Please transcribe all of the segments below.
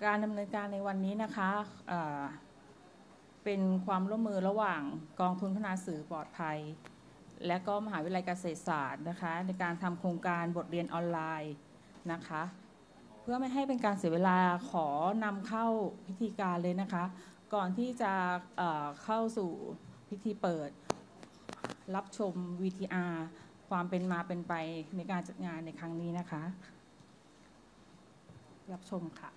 การดำเนินการในวันนี้นะคะเป็นความร่วมมือระหว่างกองทุนพัฒนาสื่อปลอดภัยและก็มหาวิทยาลัยเกษตรศาสตร์นะคะในการทำโครงการบทเรียนออนไลน์นะคะเพื่อไม่ให้เป็นการเสียเวลาขอนำเข้าพิธีการเลยนะคะก่อนที่จะเข้าสู่พิธีเปิดรับชม VTR ความเป็นมาเป็นไปในการจัดงานในครั้งนี้นะคะรับชมค่ะ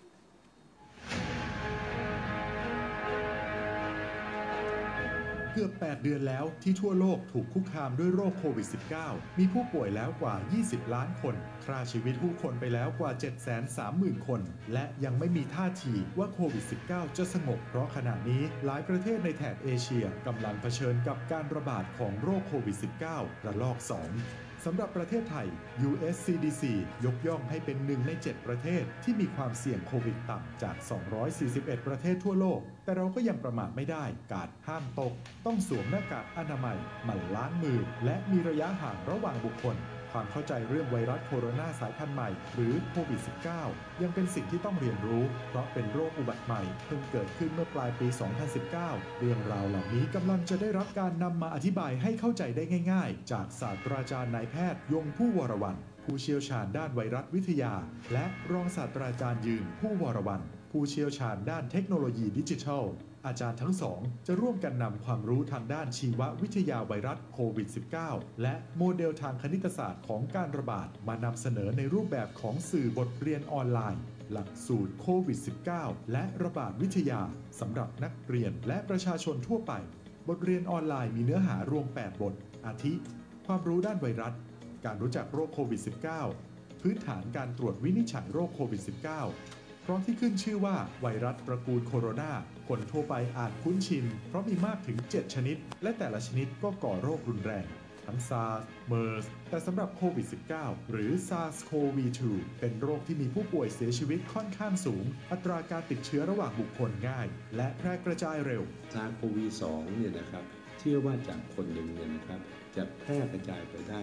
เกือบ8 เดือนแล้วที่ทั่วโลกถูกคุกคามด้วยโรคโควิด -19 มีผู้ป่วยแล้วกว่า20 ล้านคนฆ่าชีวิตผู้คนไปแล้วกว่า 730,000 คนและยังไม่มีท่าทีว่าโควิด -19 จะสงบเพราะขณะนี้หลายประเทศในแถบเอเชียกำลังเผชิญกับการระบาดของโรคโควิด -19 ระลอก 2สำหรับประเทศไทย US CDC ยกย่องให้เป็น1 ใน 7 ประเทศที่มีความเสี่ยงโควิดต่ำจาก241 ประเทศทั่วโลกแต่เราก็ยังประมาทไม่ได้กาดห้ามตกต้องสวมหน้ากากอนามัยหมั่นล้างมือและมีระยะห่างระหว่างบุคคลความเข้าใจเรื่องไวรัสโคโรนาสายพันธุ์ใหม่หรือโควิด -19 ยังเป็นสิ่งที่ต้องเรียนรู้เพราะเป็นโรคอุบัติใหม่เพิ่งเกิดขึ้นเมื่อปลายปี 2019 เรื่องราวเหล่านี้กำลังจะได้รับการนำมาอธิบายให้เข้าใจได้ง่ายๆจากศาสตราจารย์นายแพทย์ยงผู้วรวรรณผู้เชี่ยวชาญด้านไวรัสวิทยาและรองศาสตราจารย์ยืนผู้วรวรรณผู้เชี่ยวชาญด้านเทคโนโลยีดิจิทัลอาจารย์ทั้งสองจะร่วมกันนำความรู้ทางด้านชีววิทยาไวรัสโควิด -19 และโมเดลทางคณิตศาสตร์ของการระบาดมานำเสนอในรูปแบบของสื่อบทเรียนออนไลน์หลักสูตรโควิด -19 และระบาดวิทยาสำหรับนักเรียนและประชาชนทั่วไปบทเรียนออนไลน์มีเนื้อหารวม8 บทอาทิความรู้ด้านไวรัสการรู้จักโรคโควิด -19 พื้นฐานการตรวจวินิจฉัยโรคโควิด -19เพราะที่ขึ้นชื่อว่าไวรัสตระกูลโคโรนาคนทั่วไปอาจคุ้นชินเพราะมีมากถึง7 ชนิดและแต่ละชนิดก็ก่อโรครุนแรงทั้ง SARS MERS แต่สำหรับโควิด -19 หรือ SARS-CoV-2 เป็นโรคที่มีผู้ป่วยเสียชีวิตค่อนข้างสูงอัตราการติดเชื้อระหว่างบุคคลง่ายและแพร่กระจายเร็ว SARS-CoV-2 เนี่ยนะครับเชื่อว่าจากคนหนึ่งเนี่ยนะครับจะแพร่กระจายไปได้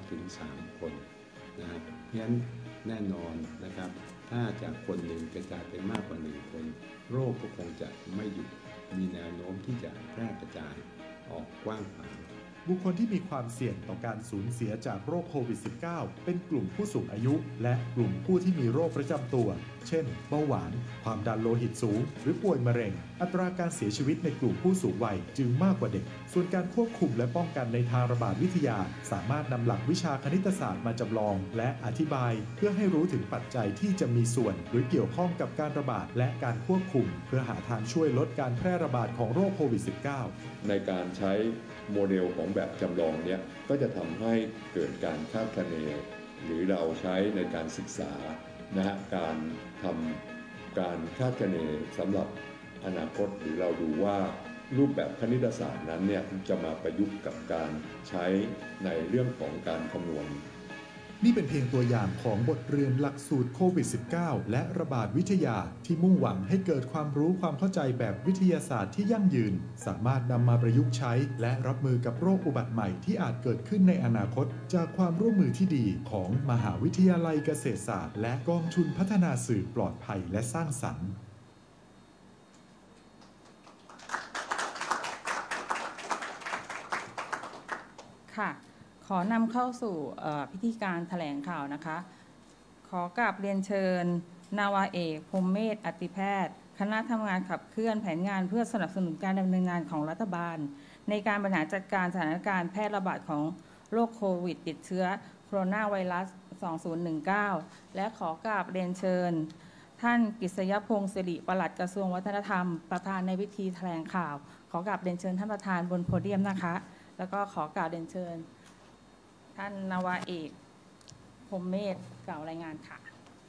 2-3 คนนะครับเพราะฉะนั้นแน่นอนนะครับถ้าจากคนหนึ่งกระจายไปมากกว่า1 คนโรคก็คงจะไม่หยุดมีแนวโน้มที่จะแพร่กระจายออกกว้างขวางบุคคลที่มีความเสี่ยงต่อการสูญเสียจากโรคโควิด -19 เป็นกลุ่มผู้สูงอายุและกลุ่มผู้ที่มีโรคประจำตัวเช่นเบาหวานความดันโลหิตสูงหรือป่วยมะเร็งอัตราการเสียชีวิตในกลุ่มผู้สูงวัยจึงมากกว่าเด็กส่วนการควบคุมและป้องกันในทางระบาดวิทยาสามารถนำหลักวิชาคณิตศาสตร์มาจำลองและอธิบายเพื่อให้รู้ถึงปัจจัยที่จะมีส่วนหรือเกี่ยวข้องกับการระบาดและการควบคุมเพื่อหาทางช่วยลดการแพร่ระบาดของโรคโควิด -19 ในการใช้โมเดลของแบบจำลองเนี่ยก็จะทำให้เกิดการคาดคะเนหรือเราใช้ในการศึกษานะฮะการทำการคาดคะเนสำหรับอนาคตหรือเราดูว่ารูปแบบคณิตศาสตร์นั้นเนี่ยจะมาประยุกต์กับการใช้ในเรื่องของการคำนวณนี่เป็นเพียงตัวอย่างของบทเรียนหลักสูตรโควิด -19 และระบาดวิทยาที่มุ่งหวังให้เกิดความรู้ความเข้าใจแบบวิทยาศาสตร์ที่ยั่งยืนสามารถนำมาประยุกต์ใช้และรับมือกับโรคอุบัติใหม่ที่อาจเกิดขึ้นในอนาคตจากความร่วมมือที่ดีของมหาวิทยาลัยเกษตรศาสตร์และกองทุนพัฒนาสื่อปลอดภัยและสร้างสรรค์ค่ะขอนำเข้าสู่พิธีการแถลงข่าวนะคะขอกราบเรียนเชิญนาวาเอกพรหมเมธอติแพทย์คณะทำงานขับเคลื่อนแผนงานเพื่อสนับสนุนการดำเนินงานของรัฐบาลในการบริหารจัดการสถานการณ์แพร่ระบาดของโรคโควิดติดเชื้อโคโรนาไวรัส 2019 และขอกราบเรียนเชิญท่านกฤษยพงศ์สิริปลัดกระทรวงวัฒนธรรมประธานในพิธีแถลงข่าวขอกราบเรียนเชิญท่านประธานบนโพเดียมนะคะแล้วก็ขอกราบเรียนเชิญท่านนาวาเอกพรหมเมธกล่าวรายงานค่ะ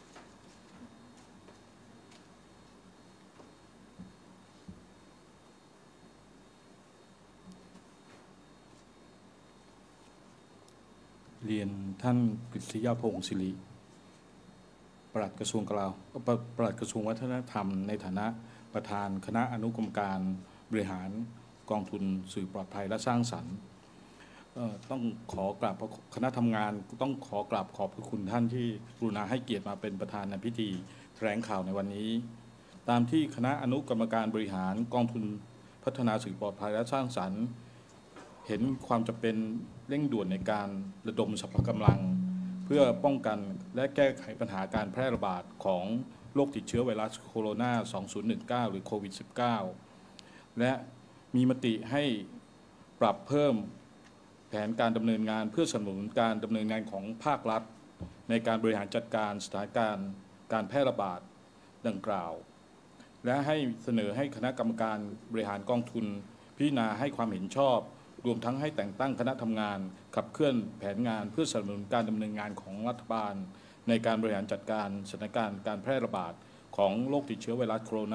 เรียนท่านกฤษยพงศ์สิริปลัดกระทรวงปลัดกระทรวงวัฒนธรรมในฐานะประธานคณะอนุกรรมการบริหารกองทุนสื่อปลอดภัยและสร้างสรรค์ต้องขอกราบคณะทำงานต้องขอบพระคุณท่านที่กรุณาให้เกียรติมาเป็นประธานในพิธีแถลงข่าวในวันนี้ตามที่คณะอนุกรรมการบริหารกองทุนพัฒนาสื่อปลอดภัยและสร้างสรรค์เห็นความจำเป็นเร่งด่วนในการระดมสรรพกำลังเพื่อป้องกันและแก้ไขปัญหาการแพร่ระบาดของโรคติดเชื้อไวรัสโคโรนา 2019 หรือโควิด -19 และมีมติให้ปรับเพิ่มแผนการดำเนินงานเพื่อสนับสนุนการดำเนินงานของภาครัฐในการบริหารจัดการสถานการณ์การแพร่ระบาดดังกล่าวและให้เสนอให้คณะกรรมการบริหารกองทุนพิจารณาให้ความเห็นชอบรวมทั้งให้แต่งตั้งคณะทำงานขับเคลื่อนแผนงานเพื่อสนับสนุนการดำเนินงานของรัฐบาลในการบริหารจัดการสถานการณ์การแพร่ระบาดของโรคติดเชื้อไวรัสโคโรนา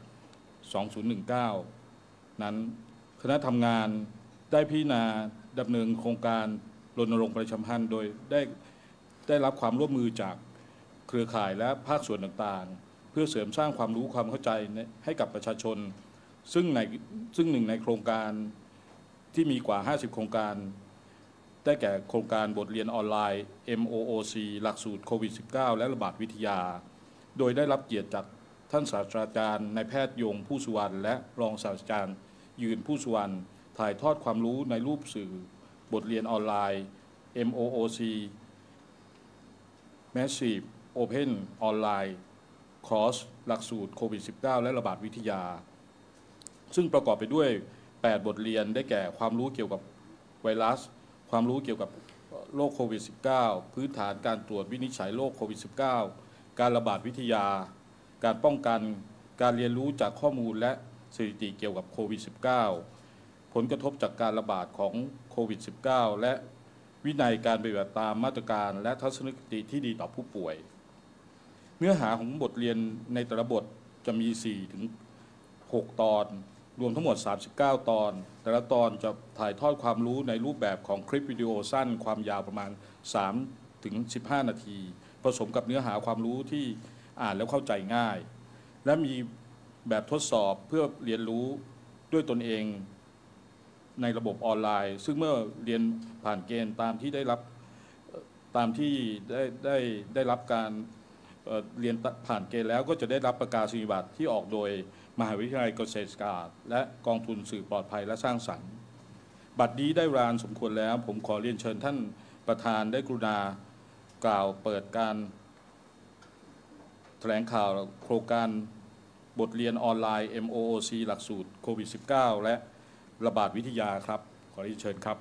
2019 นั้นคณะทำงานได้พิจารณาดำเนินโครงการรณรงค์ประชาสัมพันธ์โดยได้รับความร่วมมือจากเครือข่ายและภาคส่วนต่างๆเพื่อเสริมสร้างความรู้ความเข้าใจให้กับประชาชนซึ่งหนึ่งในโครงการที่มีกว่า50โครงการได้แก่โครงการบทเรียนออนไลน์ MOOC หลักสูตรโควิด -19 และระบาดวิทยาโดยได้รับเกียรติจากท่านศาสตราจารย์นายแพทย์ยงผู้สุวรรณและรองศาสตราจารย์ยืนผู้สุวรรณถ่ายทอดความรู้ในรูปสื่อบทเรียนออนไลน์ MOOC Massive Open Online Course หลักสูตรโควิด -19 และระบาดวิทยาซึ่งประกอบไปด้วย8บทเรียนได้แก่ความรู้เกี่ยวกับไวรัสความรู้เกี่ยวกับโรคโควิด -19 พื้นฐานการตรวจวินิจฉัยโรคโควิด -19 การระบาดวิทยาการป้องกันการเรียนรู้จากข้อมูลและสถิติเกี่ยวกับโควิด -19 ผลกระทบจากการระบาดของโควิด -19 และวินัยการปฏิบัติตามมาตรการและทัศนคติที่ดีต่อผู้ป่วยเนื้อหาของบทเรียนในแต่ละบทจะมี 4-6 ตอนรวมทั้งหมด39ตอนแต่ละตอนจะถ่ายทอดความรู้ในรูปแบบของคลิปวิดีโอสั้นความยาวประมาณ 3-15 นาทีผสมกับเนื้อหาความรู้ที่อ่านแล้วเข้าใจง่ายและมีแบบทดสอบเพื่อเรียนรู้ด้วยตนเองในระบบออนไลน์ซึ่งเมื่อเรียนผ่านเกณฑ์ตามที่ได้รับการเรียนผ่านเกณฑ์แล้วก็จะได้รับประกาศนียบัตรที่ออกโดยมหาวิทยาลัยเกษตรศาสตร์และกองทุนสื่อปลอดภัยและสร้างสรรค์บัดนี้ได้เวลาสมควรแล้วผมขอเรียนเชิญท่านประธานได้กรุณากล่าวเปิดการแถลงข่าวโครงการบทเรียนออนไลน์ MOOC หลักสูตรโควิด -19 และระบาดวิทยาครับขอเรียนเชิญครับ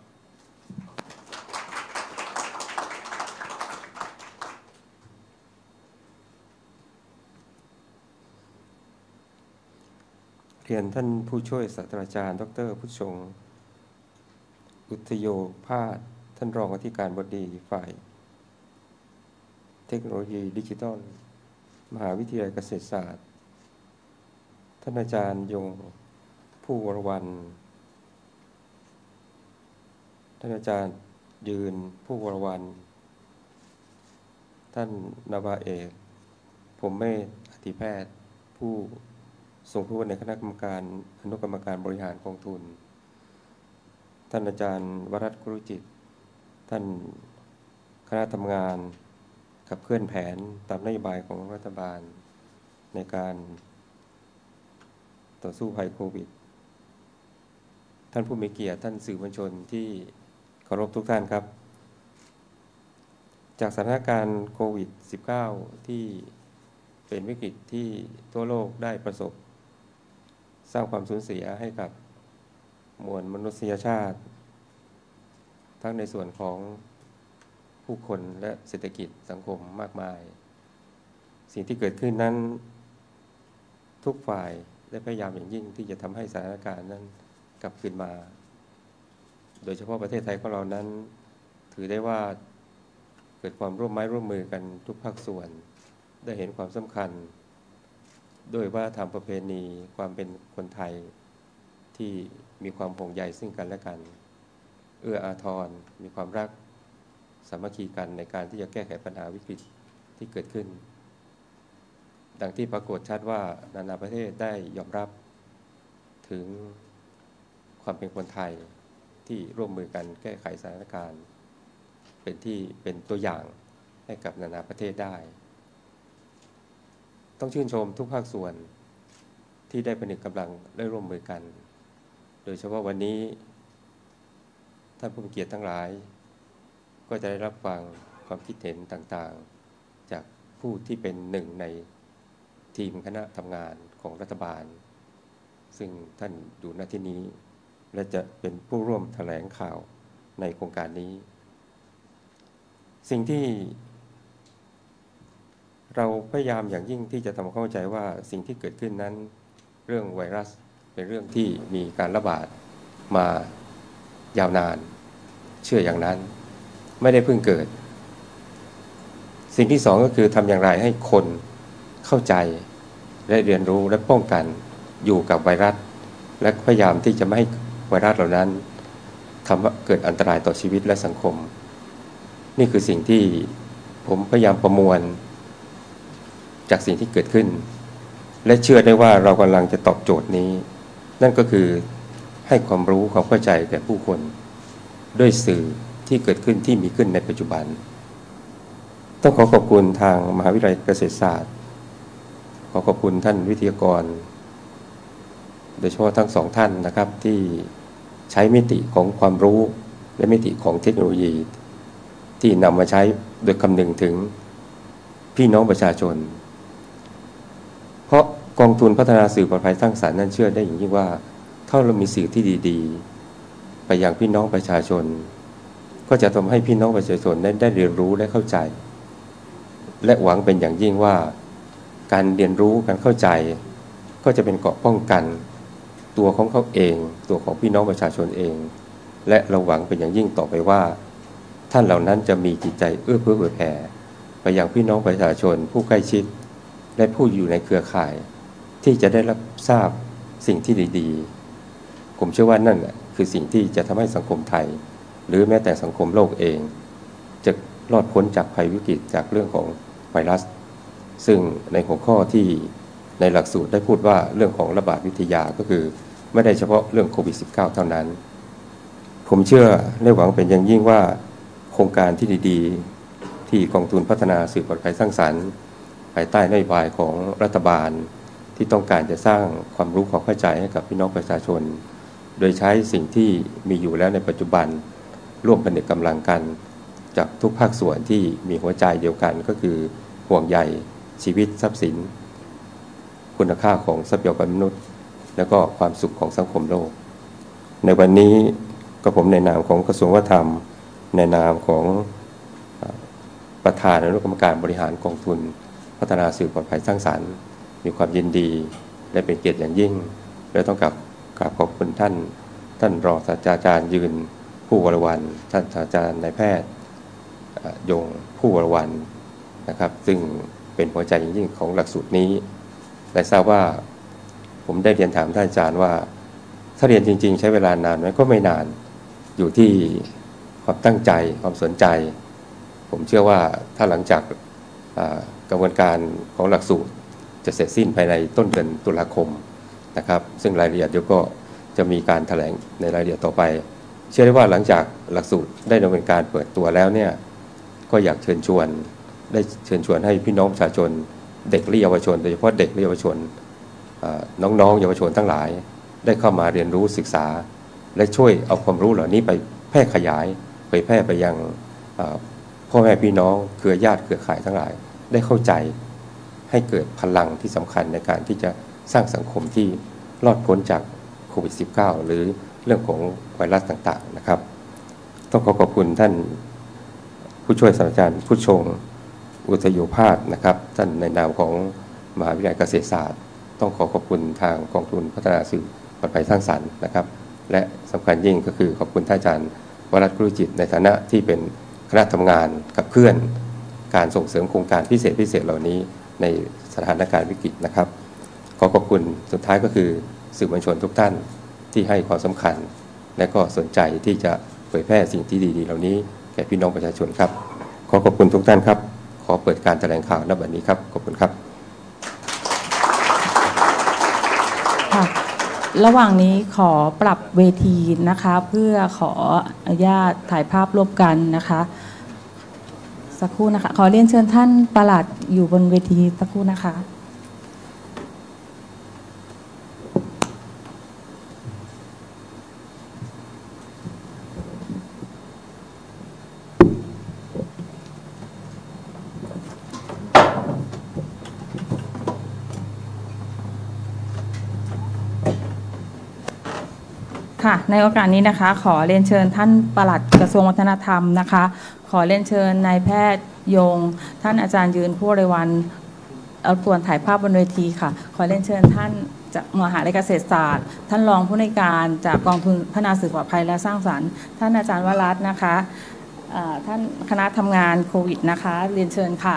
เรียนท่านผู้ช่วยศาสตราจารย์ดร.พุทธชงอุทโยภาสท่านรองอธิการบดีฝ่ายเทคโนโลยีดิจิทัลมหาวิทยาลัยเกษตรศาสตร์ท่านอาจารย์ยงผู้วรวรรณท่านอาจารย์ยืนผู้วรวรรณท่านนาวาเอกพรหมเมธอธิแพทย์ผู้ทรงผู้ในคณะกรรมการอนุกรรมการบริหารกองทุนท่านอาจารย์วรัตน์ครุจิตท่านคณะทำงานขับเคลื่อนแผนตามนโยบายของรัฐบาลในการต่อสู้ภัยโควิดท่านผู้มีเกียรติท่านสื่อมวลชนที่เคารพทุกท่านครับจากสถานการณ์โควิด -19 ที่เป็นวิกฤตที่ทั่วโลกได้ประสบสร้างความสูญเสียให้กับมวลมนุษยชาติทั้งในส่วนของผู้คนและเศรษฐกิจสังคมมากมายสิ่งที่เกิดขึ้นนั้นทุกฝ่ายได้พยายามอย่างยิ่งที่จะทำให้สถานการณ์นั้นกลับคืนมาโดยเฉพาะประเทศไทยของเรานั้นถือได้ว่าเกิดความร่วมไม้ร่วมมือกันทุกภาคส่วนได้เห็นความสำคัญโดยว่าทำประเพณีความเป็นคนไทยที่มีความห่วงใยซึ่งกันและกันเอื้ออาทรมีความรักสามัคคีกันในการที่จะแก้ไขปัญหาวิกฤตที่เกิดขึ้นดังที่ปรากฏชัดว่านานาประเทศได้ยอมรับถึงความเป็นคนไทยที่ร่วมมือกันแก้ไขสถานการณ์เป็นตัวอย่างให้กับนานาประเทศได้ต้องชื่นชมทุกภาคส่วนที่ได้ผนึกกำลังได้ร่วมมือกันโดยเฉพาะวันนี้ท่านผู้มีเกียรติทั้งหลายก็จะได้รับฟังความคิดเห็นต่างๆจากผู้ที่เป็นหนึ่งในทีมคณะทำงานของรัฐบาลซึ่งท่านอยู่ณที่นี้และจะเป็นผู้ร่วมแถลงข่าวในโครงการนี้สิ่งที่เราพยายามอย่างยิ่งที่จะทำเข้าใจว่าสิ่งที่เกิดขึ้นนั้นเรื่องไวรัสเป็นเรื่องที่มีการระบาดมายาวนานเชื่ออย่างนั้นไม่ได้เพิ่งเกิดสิ่งที่สองก็คือทำอย่างไรให้คนเข้าใจและเรียนรู้และป้องกันอยู่กับไวรัสและพยายามที่จะไม่ให้ไวรัสเหล่านั้นทำให้เกิดอันตรายต่อชีวิตและสังคมนี่คือสิ่งที่ผมพยายามประมวลจากสิ่งที่เกิดขึ้นและเชื่อได้ว่าเรากำลังจะตอบโจทย์นี้นั่นก็คือให้ความรู้ความเข้าใจแก่ผู้คนด้วยสื่อที่เกิดขึ้นที่มีขึ้นในปัจจุบันต้องขอขอบคุณทางมหาวิทยาลัยเกษตรศาสตร์ขอขอบคุณท่านวิทยากรโดยเฉพาะทั้งสองท่านนะครับที่ใช้มิติของความรู้และมิติของเทคโนโลยีที่นำมาใช้โดยคำนึงถึงพี่น้องประชาชนเพราะกองทุนพัฒนาสื่อปลอดภัยสร้างสรรค์นั้นเชื่อได้อย่างยิ่งว่าถ้าเรามีสื่อที่ดีๆไปยังพี่น้องประชาชนก็จะทำให้พี่น้องประชาชนได้เรียนรู้และเข้าใจและหวังเป็นอย่างยิ่งว่าการเรียนรู้การเข้าใจก็จะเป็นเกราะป้องกันตัวของเขาเองตัวของพี่น้องประชาชนเองและเราหวังเป็นอย่างยิ่งต่อไปว่าท่านเหล่านั้นจะมีจิตใจเอื้อเฟื้อเผื่อแผ่ไปยังพี่น้องประชาชนผู้ใกล้ชิดและผู้อยู่ในเครือข่ายที่จะได้รับทราบสิ่งที่ดีๆผมเชื่อว่านั่นแหละคือสิ่งที่จะทำให้สังคมไทยหรือแม้แต่สังคมโลกเองจะรอดพ้นจากภัยวิกฤตจากเรื่องของไวรัสซึ่งในหัวข้อที่ในหลักสูตรได้พูดว่าเรื่องของระบาดวิทยาก็คือไม่ได้เฉพาะเรื่องโควิด -19 เท่านั้นผมเชื่อและหวังเป็นอย่างยิ่งว่าโครงการที่ดีๆที่กองทุนพัฒนาสื่อปลอดภัยสร้างสรรค์ภายใต้นโยบายของรัฐบาลที่ต้องการจะสร้างความรู้ความเข้าใจให้กับพี่น้องประชาชนโดยใช้สิ่งที่มีอยู่แล้วในปัจจุบันร่วมผนึกกำลังกันจากทุกภาคส่วนที่มีหัวใจเดียวกันก็คือห่วงใยชีวิตทรัพย์สินคุณค่าของทรัพยากรมนุษย์และก็ความสุขของสังคมโลกในวันนี้ก็ผมในนามของกระทรวงวัฒนธรรมในนามของประธานอนุกรรมการบริหารกองทุนพัฒนาสื่อปลอดภัยสร้างสรรค์มีความยินดีและเป็นเกียรติอย่างยิ่งและต้องกราบขอบคุณท่านรองศาสตราจารย์ยืนผู้วรวรรณท่านศาสตราจารย์นายแพทย์ยงผู้วรวรรณนะครับซึ่งเป็นหัวใจยิ่งของหลักสูตรนี้และทราบว่าผมได้เรียนถามท่านอาจารย์ว่าถ้าเรียนจริงๆใช้เวลานานไหมก็ไม่นานอยู่ที่ความตั้งใจความสนใจผมเชื่อว่าถ้าหลังจากกระบวนการของหลักสูตรจะเสร็จสิ้นภายในต้นเดือนตุลาคมนะครับซึ่งรายละเอียดเดี๋ยวก็จะมีการแถลงในรายละเอียดต่อไปเชื่อได้ว่าหลังจากหลักสูตรได้ดำเนินการเปิดตัวแล้วเนี่ยก็อยากเชิญชวนให้พี่น้องประชาชนเด็กและเยาวชนโดยเฉพาะเด็กและเยาวชนน้องๆเยาวชนทั้งหลายได้เข้ามาเรียนรู้ศึกษาและช่วยเอาความรู้เหล่านี้ไปแพร่ขยายเผยแพร่ไปยังพ่อแม่พี่น้องเครือญาติเครือข่ายทั้งหลายได้เข้าใจให้เกิดพลังที่สำคัญในการที่จะสร้างสังคมที่รอดพ้นจากโควิด -19 หรือเรื่องของไวรัสต่างๆนะครับต้องขอบคุณท่านผู้ช่วยศาสตราจารย์ผู้ชงอุทโยภาสนะครับท่านในนามของมหาวิทยาลัยเกษตรศาสตร์ต้องขอบคุณทางกองทุนพัฒนาสื่อปลอดภัยสร้างสรรค์นะครับและสำคัญยิ่งก็คือขอบคุณท่านอาจารย์วรัตน์ ครุจิตในฐานะที่เป็นคณะทำงานขับเคลื่อนการส่งเสริมโครงการพิเศษเหล่านี้ในสถานการณ์วิกฤตนะครับขอบคุณสุดท้ายก็คือสื่อมวลชนทุกท่านที่ให้ความสำคัญและก็สนใจที่จะเผยแพร่สิ่งที่ดีๆเหล่านี้แก่พี่น้องประชาชนครับขอบคุณทุกท่านครับขอเปิดการแถลงข่าวณบัดนี้ครับขอบคุณครับค่ะระหว่างนี้ขอปรับเวทีนะคะเพื่อขออนุญาตถ่ายภาพร่วมกันนะคะสักครู่นะคะขอเรียนเชิญท่านปลัดอยู่บนเวทีสักครู่นะคะค่ะในโอกาสนี้นะคะขอเรียนเชิญท่านปลัดกระทรวงวัฒนธรรมนะคะขอเรียนเชิญนายแพทย์ยงท่านอาจารย์ยืนผู้บริวารเอาควรถ่ายภาพบนเวทีค่ะขอเรียนเชิญท่านจากมหาวิทยาลัยเกษตรศาสตร์ท่านรองผู้อำนวยการจากกองทุนพัฒนาสื่อปลอดภัยและสร้างสรรค์ท่านอาจารย์วรัตน์นะคะท่านคณะทำงานโควิดนะคะเรียนเชิญค่ะ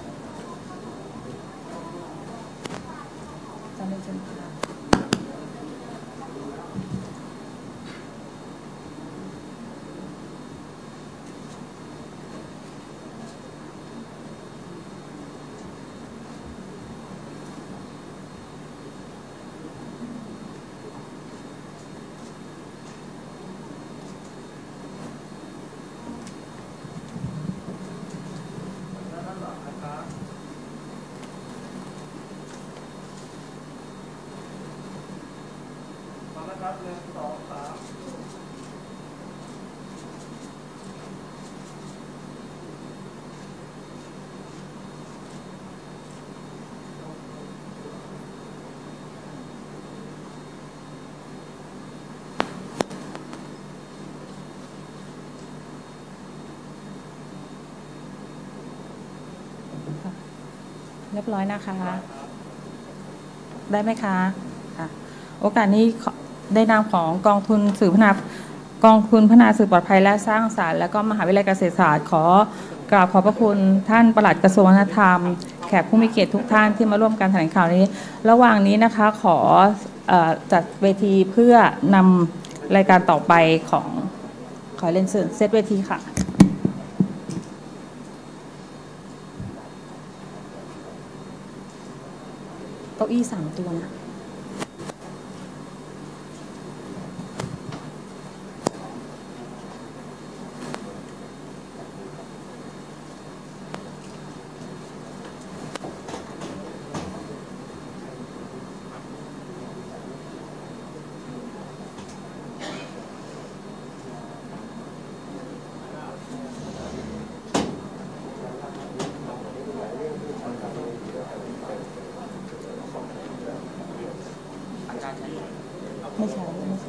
เรียบร้อยนะคะได้ไหมคะค่ะโอกาสนี้ได้นามของกองทุนสื่อพัฒนากองทุนพัฒนาสื่อปลอดภัยและสร้างสรรค์และก็มหาวิทยาลัยเกษตรศาสตร์ขอกราบขอบพระคุณท่านปลัดกระทรวงวัฒนธรรมแขกผู้มีเกียรติทุกท่านที่มาร่วมการแถลงข่าวนี้ระหว่างนี้นะคะขอจัดเวทีเพื่อนำรายการต่อไปของขอเรียนเชิญเซตเวทีค่ะเก้าอี้3 ตัวนะไม่ใช่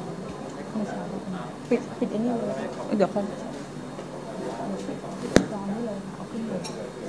ปิดไอ้นี่เลยเดี๋ยวคนจองนี่เลยเอาขึ้นเลย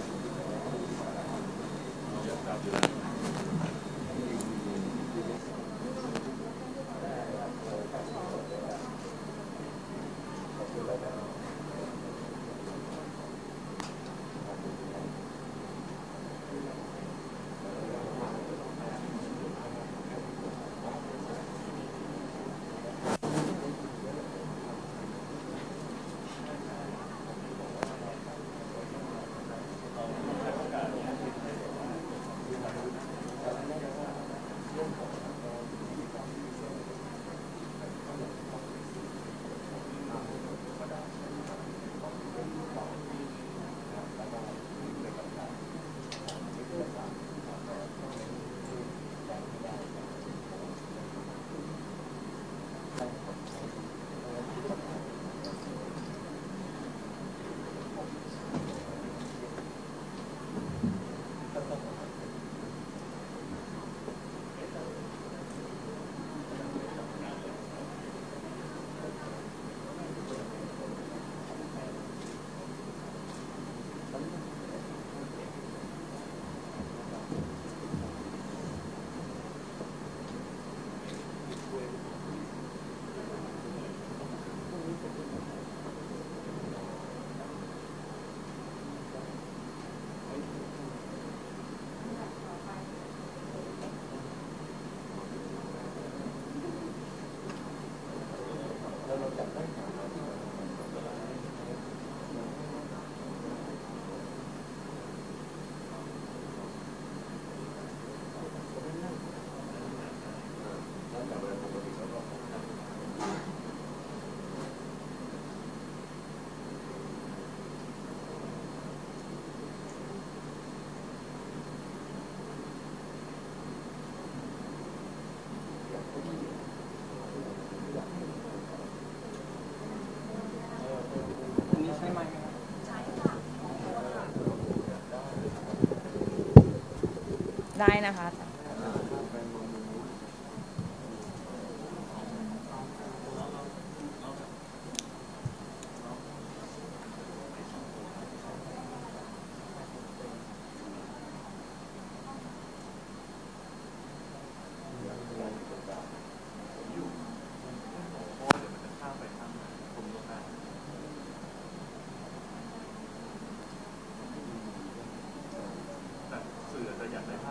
ได้นะคะ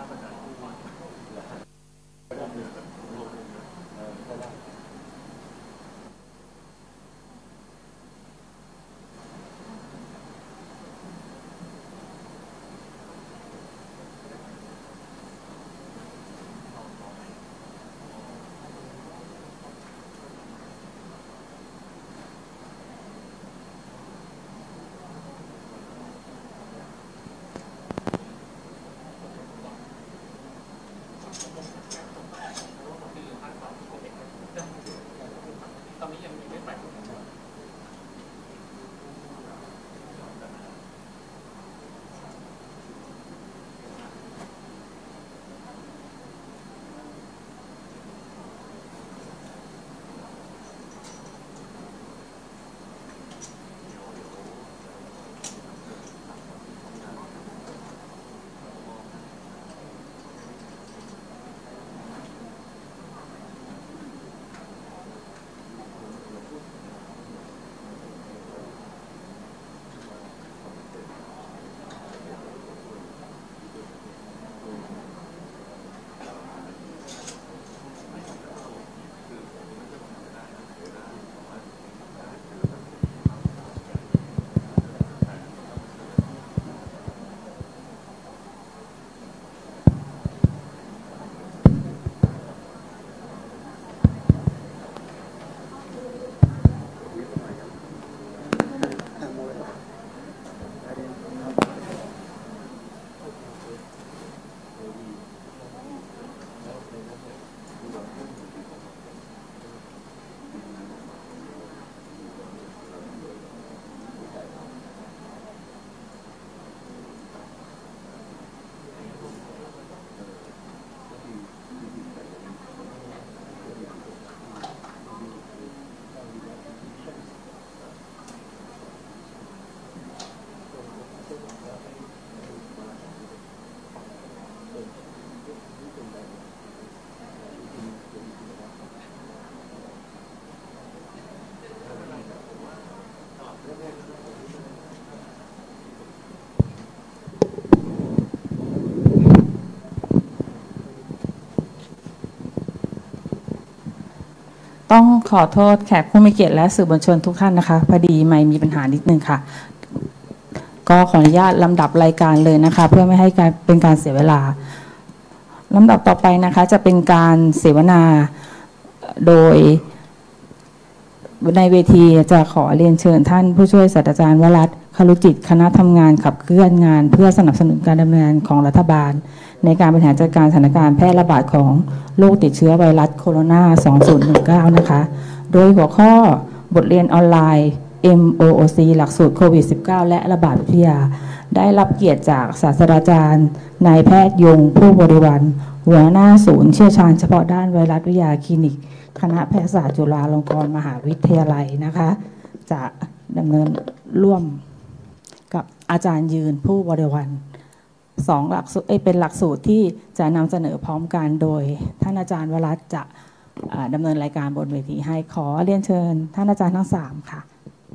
ต้องขอโทษแขกผู้มีเกียรติและสื่อมวลชนทุกท่านนะคะพอดีไมค์มีปัญหานิดนึงค่ะก็ขออนุญาตลำดับรายการเลยนะคะเพื่อไม่ให้เป็นการเสียเวลาลำดับต่อไปนะคะจะเป็นการเสวนาโดยในเวทีจะขอเรียนเชิญท่านผู้ช่วยศาสตราจารย์วรัตน์ ครุจิตคณะทำงานขับเคลื่อนงานเพื่อสนับสนุนการดำเนินงานของรัฐบาลในการบริหารจัดการสถานการณ์แพร่ระบาดของโรคติดเชื้อไวรัสโคโรนา 2019 นะคะโดยหัวข้อบทเรียนออนไลน์ MOOC หลักสูตรโควิด -19 และระบาดวิทยาได้รับเกียรติจากศาสตราจารย์นายแพทย์ยงผู้บริวารหัวหน้าศูนย์เชี่ยวชาญเฉพาะด้านไวรัสวิทยาคลินิกคณะแพทยศาสตร์จุฬาลงกรณ์มหาวิทยาลัยนะคะจะดำเนินร่วมกับอาจารย์ยืนผู้บริวาร2หลักสูตรเป็นหลักสูตรที่จะนำเสนอพร้อมกันโดยท่านอาจารย์วรัตน์จะดำเนินรายการบนเวทีให้ขอเรียนเชิญท่านอาจารย์ทั้ง3ค่ะ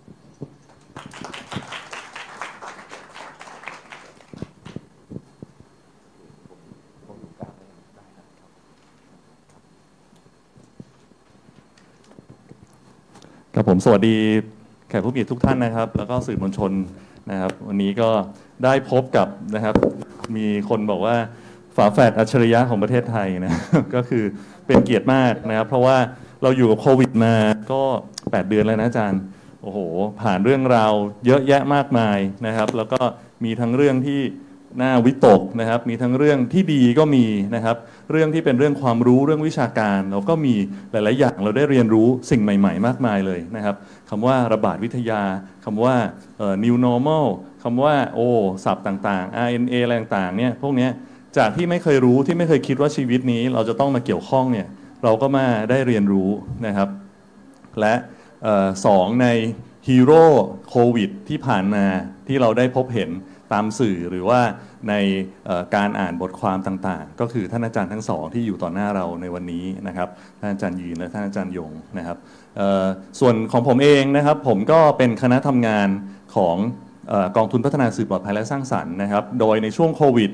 ครับผมสวัสดีแขกผู้มีเกียรติทุกท่านนะครับแล้วก็สื่อมวลชนนะครับวันนี้ก็ได้พบกับนะครับมีคนบอกว่าฝาแฝดอัจฉริยะของประเทศไทยนะก็คือเป็นเกียรติมากนะครับเพราะว่าเราอยู่กับโควิดมาก็8 เดือนแล้วนะอาจารย์โอ้โหผ่านเรื่องราวเยอะแยะมากมายนะครับแล้วก็มีทั้งเรื่องที่น่าวิตกนะครับมีทั้งเรื่องที่ดีก็มีนะครับเรื่องที่เป็นเรื่องความรู้เรื่องวิชาการเราก็มีหลายๆอย่างเราได้เรียนรู้สิ่งใหม่ๆมากมายเลยนะครับคำว่าระบาดวิทยาคำว่าnew normal คำว่าศัพท์ต่างๆ RNA อะไรต่างๆเนี่ยพวกนี้จากที่ไม่เคยรู้ที่ไม่เคยคิดว่าชีวิตนี้เราจะต้องมาเกี่ยวข้องเนี่ยเราก็มาได้เรียนรู้นะครับและ2ในฮีโร่โควิดที่ผ่านมาที่เราได้พบเห็นตามสื่อหรือว่าในการอ่านบทความต่างๆก็คือท่านอาจารย์ทั้ง2ที่อยู่ต่อหน้าเราในวันนี้นะครับท่านอาจารย์ยืนและท่านอาจารย์ยงนะครับส่วนของผมเองนะครับผมก็เป็นคณะทำงานของกองทุนพัฒนาสื่อปลอดภัยและสร้างสรรค์นะครับโดยในช่วงโควิด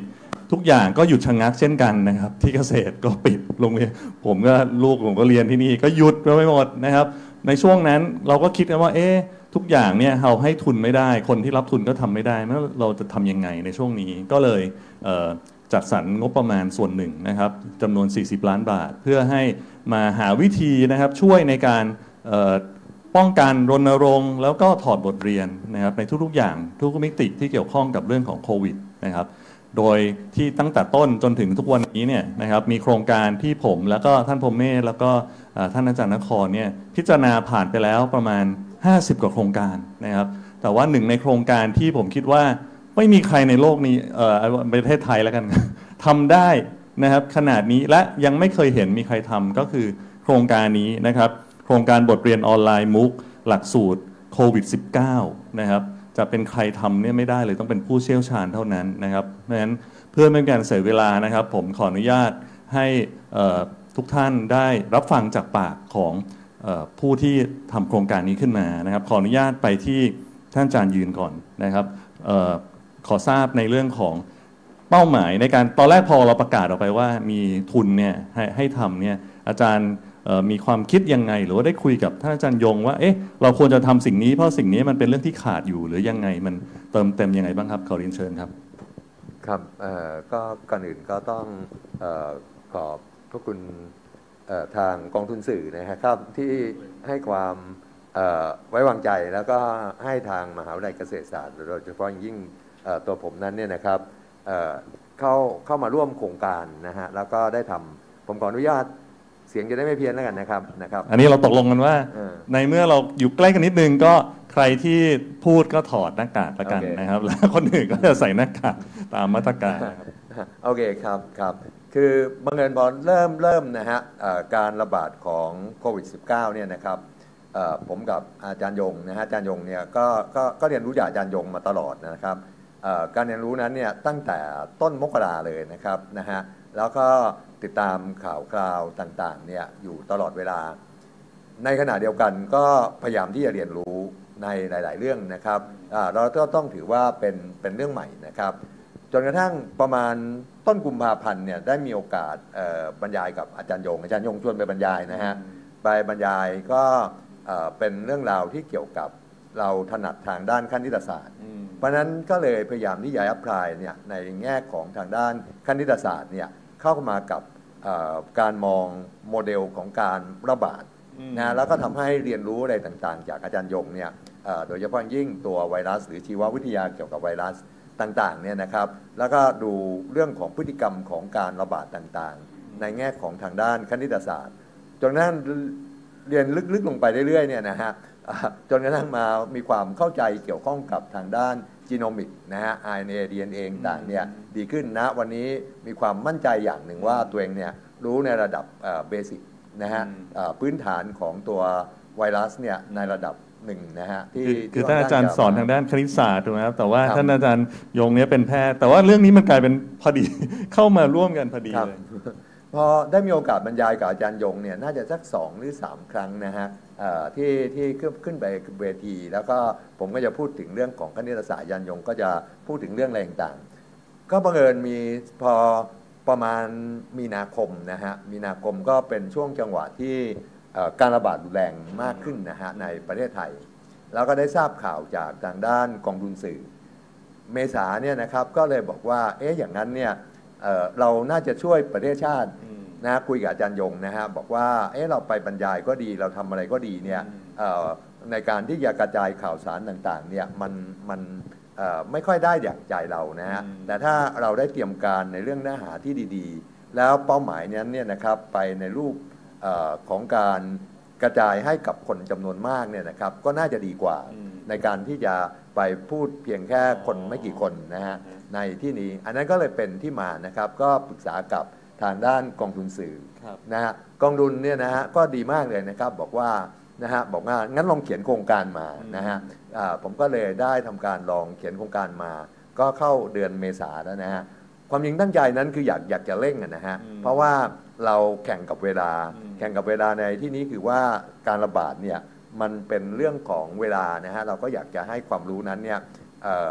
ทุกอย่างก็หยุดชะงักเช่นกันนะครับที่เกษตรก็ปิดโรงเรียนลูกผมก็เรียนที่นี่ก็หยุดไปหมดนะครับในช่วงนั้นเราก็คิดกันว่าทุกอย่างเนี่ยเราให้ทุนไม่ได้คนที่รับทุนก็ทำไม่ได้เราจะทำยังไงในช่วงนี้ก็เลยจัดสรรงบประมาณส่วนหนึ่งนะครับจำนวน40 ล้านบาทเพื่อให้มาหาวิธีนะครับช่วยในการป้องกันรณรงค์แล้วก็ถอดบทเรียนนะครับในทุกๆอย่างทุกมิติที่เกี่ยวข้องกับเรื่องของโควิดนะครับโดยที่ตั้งแต่ต้นจนถึงทุกวันนี้เนี่ยนะครับมีโครงการที่ผมแล้วก็ท่านพรหมเมธแล้วก็ท่านอาจารย์นครเนี่ยพิจารณาผ่านไปแล้วประมาณ50 กว่าโครงการนะครับแต่ว่าหนึ่งในโครงการที่ผมคิดว่าไม่มีใครในโลกนี้ประเทศไทยแล้วกัน ทำได้นะครับขนาดนี้และยังไม่เคยเห็นมีใครทำก็คือโครงการนี้นะครับโครงการบทเรียนออนไลน์มุกหลักสูตรโควิด -19 นะครับจะเป็นใครทำเนี่ยไม่ได้เลยต้องเป็นผู้เชี่ยวชาญเท่านั้นนะครับเพราะฉะนั้นเพื่อไม่เป็นการเสียเวลานะครับผมขออนุญาตให้ทุกท่านได้รับฟังจากปากของผู้ที่ทำโครงการนี้ขึ้นมานะครับขออนุญาตไปที่ท่านอาจารย์ยืนก่อนนะครับขอทราบในเรื่องของเป้าหมายในการตอนแรกพอเราประกาศออกไปว่ามีทุนเนี่ยให้ทำเนี่ยอาจารย์มีความคิดยังไงหรือว่าได้คุยกับท่านอาจารย์ยงว่าเราควรจะทำสิ่งนี้เพราะสิ่งนี้มันเป็นเรื่องที่ขาดอยู่หรือยังไงมันเติมเต็มยังไงบ้างครับขอเรียนเชิญครับครับก็ก่อนอื่นก็ต้องขอบพระคุณทางกองทุนสื่อนะครับที่ให้ความไว้วางใจแล้วก็ให้ทางมหาวิทยาลัยเกษตรศาสตร์โดยเฉพาะยิ่งตัวผมนั้นเนี่ยนะครับเข้ามาร่วมโครงการนะฮะแล้วก็ได้ทำผมขออนุญาตเสียงจะได้ไม่เพี้ยนแล้วกันนะครับอันนี้เราตกลงกันว่าในเมื่อเราอยู่ใกล้กันนิดนึงก็ใครที่พูดก็ถอดหน้ากากละกันนะครับแล้วคนอื่นก็จะใส่หน้ากากตามมาตรการโอเคครับคือบังเอิญพอเริ่มนะฮะการระบาดของโควิด -19 เนี่ยนะครับผมกับอาจารย์ยงนะฮะอาจารย์ยงเนี่ยก็เรียนรู้จากอาจารย์ยงมาตลอดนะครับการเรียนรู้นั้นเนี่ยตั้งแต่ต้นมกราเลยนะครับนะฮะแล้วก็ติดตามข่าวคราวต่างๆเนี่ยอยู่ตลอดเวลาในขณะเดียวกันก็พยายามที่จะเรียนรู้ในหลายๆเรื่องนะครับเราก็ต้องถือว่าเป็นเรื่องใหม่นะครับจนกระทั่งประมาณต้นกุมภาพันธ์เนี่ยได้มีโอกาสบรรยายกับอาจารย์ยงชวนไปบรรยายนะฮะไปบรรยายก็เป็นเรื่องราวที่เกี่ยวกับเราถนัดทางด้านคณิตศาสตร์เพราะนั้นก็เลยพยายามที่จะแอพพลายเนี่ยในแง่ของทางด้านคณิตศาสตร์เนี่ยเข้ามากับการมองโมเดลของการระบาดนะแล้วก็ทำให้เรียนรู้อะไรต่างๆจากอาจารย์ยงเนี่ยโดยเฉพาะยิ่งตัวไวรัสหรือชีววิทยาเกี่ยวกับไวรัสต่างๆเนี่ยนะครับแล้วก็ดูเรื่องของพฤติกรรมของการระบาดต่างๆในแง่ของทางด้านคณิตศาสตร์จนนั้นเรียนลึกๆลงไปเรื่อยๆเนี่ยนะฮะจนกระทั่งมามีความเข้าใจเกี่ยวข้องกับทางด้านจีโนมิกนะฮะ RNA DNA ต่างเนี่ยดีขึ้นนะวันนี้มีความมั่นใจอย่างหนึ่งว่าตัวเองเนี่ยรู้ในระดับเบสิกนะฮะพื้นฐานของตัวไวรัสเนี่ยในระดับหนึ่งนะฮะที่คือท่านอาจารย์สอนทางด้านคณิตศาสตร์ถูกไหมครับแต่ว่าท่านอาจารย์ยงเนี่ยเป็นแพทย์แต่ว่าเรื่องนี้มันกลายเป็นพอดีเข้ามาร่วมกันพอดีเลยพอได้มีโอกาสบรรยายกับอาจารย์ยงเนี่ยน่าจะสัก2 หรือ 3 ครั้งนะฮะที่ขึ้นไปเวทีแล้วก็ผมก็จะพูดถึงเรื่องของคณิตศาสตร์อาจารย์ยงก็จะพูดถึงเรื่องอะไรต่างๆก็บังเอิญมีพอประมาณมีนาคมนะฮะมีนาคมก็เป็นช่วงจังหวะที่การระบาดรุนแรงมากขึ้นนะฮะในประเทศไทยแล้วก็ได้ทราบข่าวจากทางด้านกองทุนสื่อเมษาเนี่ยนะครับก็เลยบอกว่าอย่างนั้นเนี่ยเราน่าจะช่วยประเทศชาตินะคุยกับอาจารย์ยงนะฮะบอกว่าเราไปบรรยายก็ดีเราทำอะไรก็ดีเนี่ยในการที่จะกระจายข่าวสารต่างๆเนี่ยมันไม่ค่อยได้อย่างใจเรานะฮะแต่ถ้าเราได้เตรียมการในเรื่องเนื้อหาที่ดีๆแล้วเป้าหมายนั้นเนี่ยนะครับไปในรูปของการกระจายให้กับคนจำนวนมากเนี่ยนะครับก็น่าจะดีกว่าในการที่จะไปพูดเพียงแค่คนไม่กี่คนนะฮะในที่นี้อันนั้นก็เลยเป็นที่มานะครับก็ปรึกษากับทางด้านกองทุนสื่อนะฮะกองทุนเนี่ยนะฮะก็ดีมากเลยนะครับบอกว่างั้นลองเขียนโครงการมานะฮะผมก็เลยได้ทำการลองเขียนโครงการมาก็เข้าเดือนเมษาแล้วนะฮะความจริงตั้งใจนั้นคืออยากจะเร่งนะฮะเพราะว่าเราแข่งกับเวลาในที่นี้คือว่าการระบาดเนี่ยมันเป็นเรื่องของเวลานะฮะเราก็อยากจะให้ความรู้นั้นเนี่ย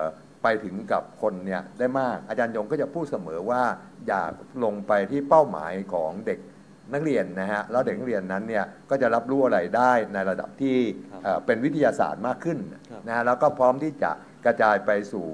ไปถึงกับคนเนี่ยได้มากอาจารย์ยงก็จะพูดเสมอว่าอยากลงไปที่เป้าหมายของเด็กนักเรียนนะฮะแล้วเด็กนักเรียนนั้นเนี่ยก็จะรับรู้อะไรได้ในระดับที่เป็นวิทยาศาสตร์มากขึ้นนะฮะแล้วก็พร้อมที่จะกระจายไปสู่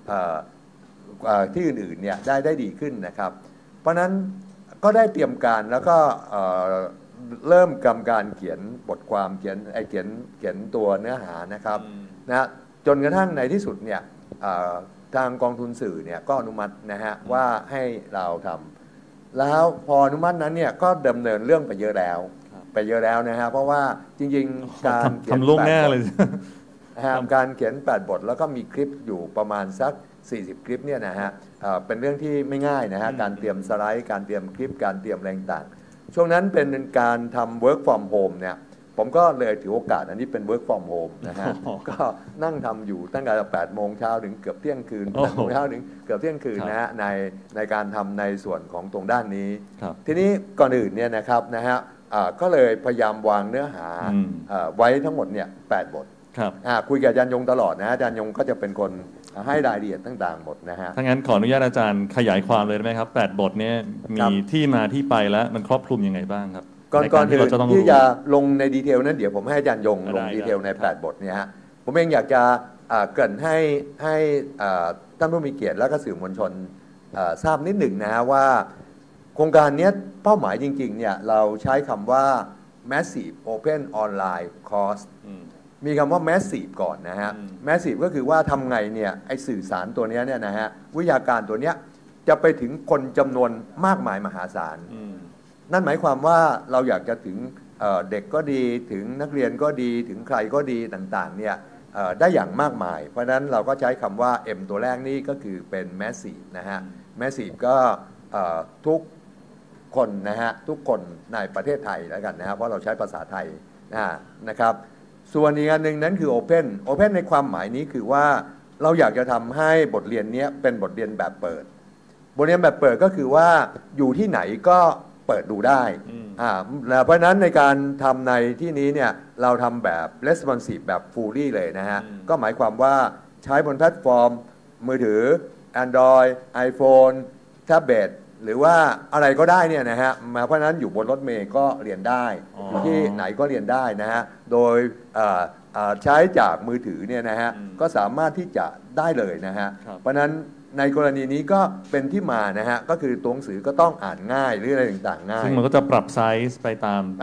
ที่อื่นๆเนี่ยได้ดีขึ้นนะครับเพราะนั้นก็ได้เตรียมการแล้วก็เริ่มกำการเขียนบทความเขียนตัวเนื้อหานะครับนะจนกระทั่งในที่สุดเนี่ยทางกองทุนสื่อเนี่ยก็อนุมัตินะฮะว่าให้เราทำแล้วพออนุมัตินั้นเนี่ยก็ดำเนินเรื่องไปเยอะแล้วนะฮะเพราะว่าจริงๆการเขียนทำล่วงหน้าเลยการเขียน8บทแล้วก็มีคลิปอยู่ประมาณสัก40คลิปเนี่ยนะฮะเป็นเรื่องที่ไม่ง่ายนะฮะการเตรียมสไลด์การเตรียมคลิปการเตรียมแรงต่างช่วงนั้นเป็นการทำ work from home เนี่ยผมก็เลยถือโอกาสอันนี้เป็น work from home นะฮะก็นั่งทำอยู่ตั้งแต่8 โมงเช้าถึงเกือบเที่ยงคืน8 โมงเช้าถึงเกือบเที่ยงคืนนะฮะในการทำในส่วนของตรงด้านนี้ทีนี้ก่อนอื่นเนี่ยนะครับนะฮะก็เลยพยายามวางเนื้อหาไว้ทั้งหมดเนี่ย8 บทคุยกับอาจารย์ยงตลอดนะอาจารย์ยงก็จะเป็นคนให้รายละเอียดต่างๆหมดนะฮะถ้างั้นขออนุญาตอาจารย์ขยายความเลยได้ไหมครับ8 บทนี้มีที่มาที่ไปแล้วมันครอบคลุมยังไงบ้างครับก่อนที่จะลงในดีเทลนั้นเดี๋ยวผมให้อาจารย์ยงลงดีเทลใน8 บทเนี่ยฮะผมเองอยากจะเกริ่นให้ท่านผู้มีเกียรติและก็สื่อมวลชนทราบนิดหนึ่งนะว่าโครงการนี้เป้าหมายจริงๆเนี่ยเราใช้คำว่า massive open online course มีคำว่า massive ก่อนนะฮะ massive ก็คือว่าทำไงเนี่ยไอสื่อสารตัวนี้เนี่ยนะฮะวิทยาการตัวเนี้ยจะไปถึงคนจำนวนมากมายมหาศาลนั่นหมายความว่าเราอยากจะถึงเด็กก็ดีถึงนักเรียนก็ดีถึงใครก็ดีต่างๆเนี่ยได้อย่างมากมายเพราะฉะนั้นเราก็ใช้คำว่า M ตัวแรกนี่ก็คือเป็น massive นะฮะ massive ก็ทุกคนนะฮะทุกคนในประเทศไทยแล้วกันนะฮะเพราะเราใช้ภาษาไทยนะครับส่วนอีกอันหนึ่งนั้นคือ Open ในความหมายนี้คือว่าเราอยากจะทำให้บทเรียนนี้เป็นบทเรียนแบบเปิดบทเรียนแบบเปิดก็คือว่าอยู่ที่ไหนก็เปิดดูได้เพราะฉะนั้นในการทำในที่นี้เนี่ยเราทำแบบ responsive แบบ fully เลยนะฮะก็หมายความว่าใช้บนแพลตฟอร์มมือถือ Android iPhone แท็บเล็ตหรือว่าอะไรก็ได้เนี่ยนะฮะเพราะฉะนั้นอยู่บนรถเมล์ก็เรียนได้ที่ไหนก็เรียนได้นะฮะโดยใช้จากมือถือเนี่ยนะฮะก็สามารถที่จะได้เลยนะฮะเพราะฉะนั้นในกรณีนี้ก็เป็นที่มานะฮะก็คือตัวหนังสือก็ต้องอ่านง่ายหรืออะไรต่างๆง่ายซึ่งมันก็จะปรับไซส์ไปตาม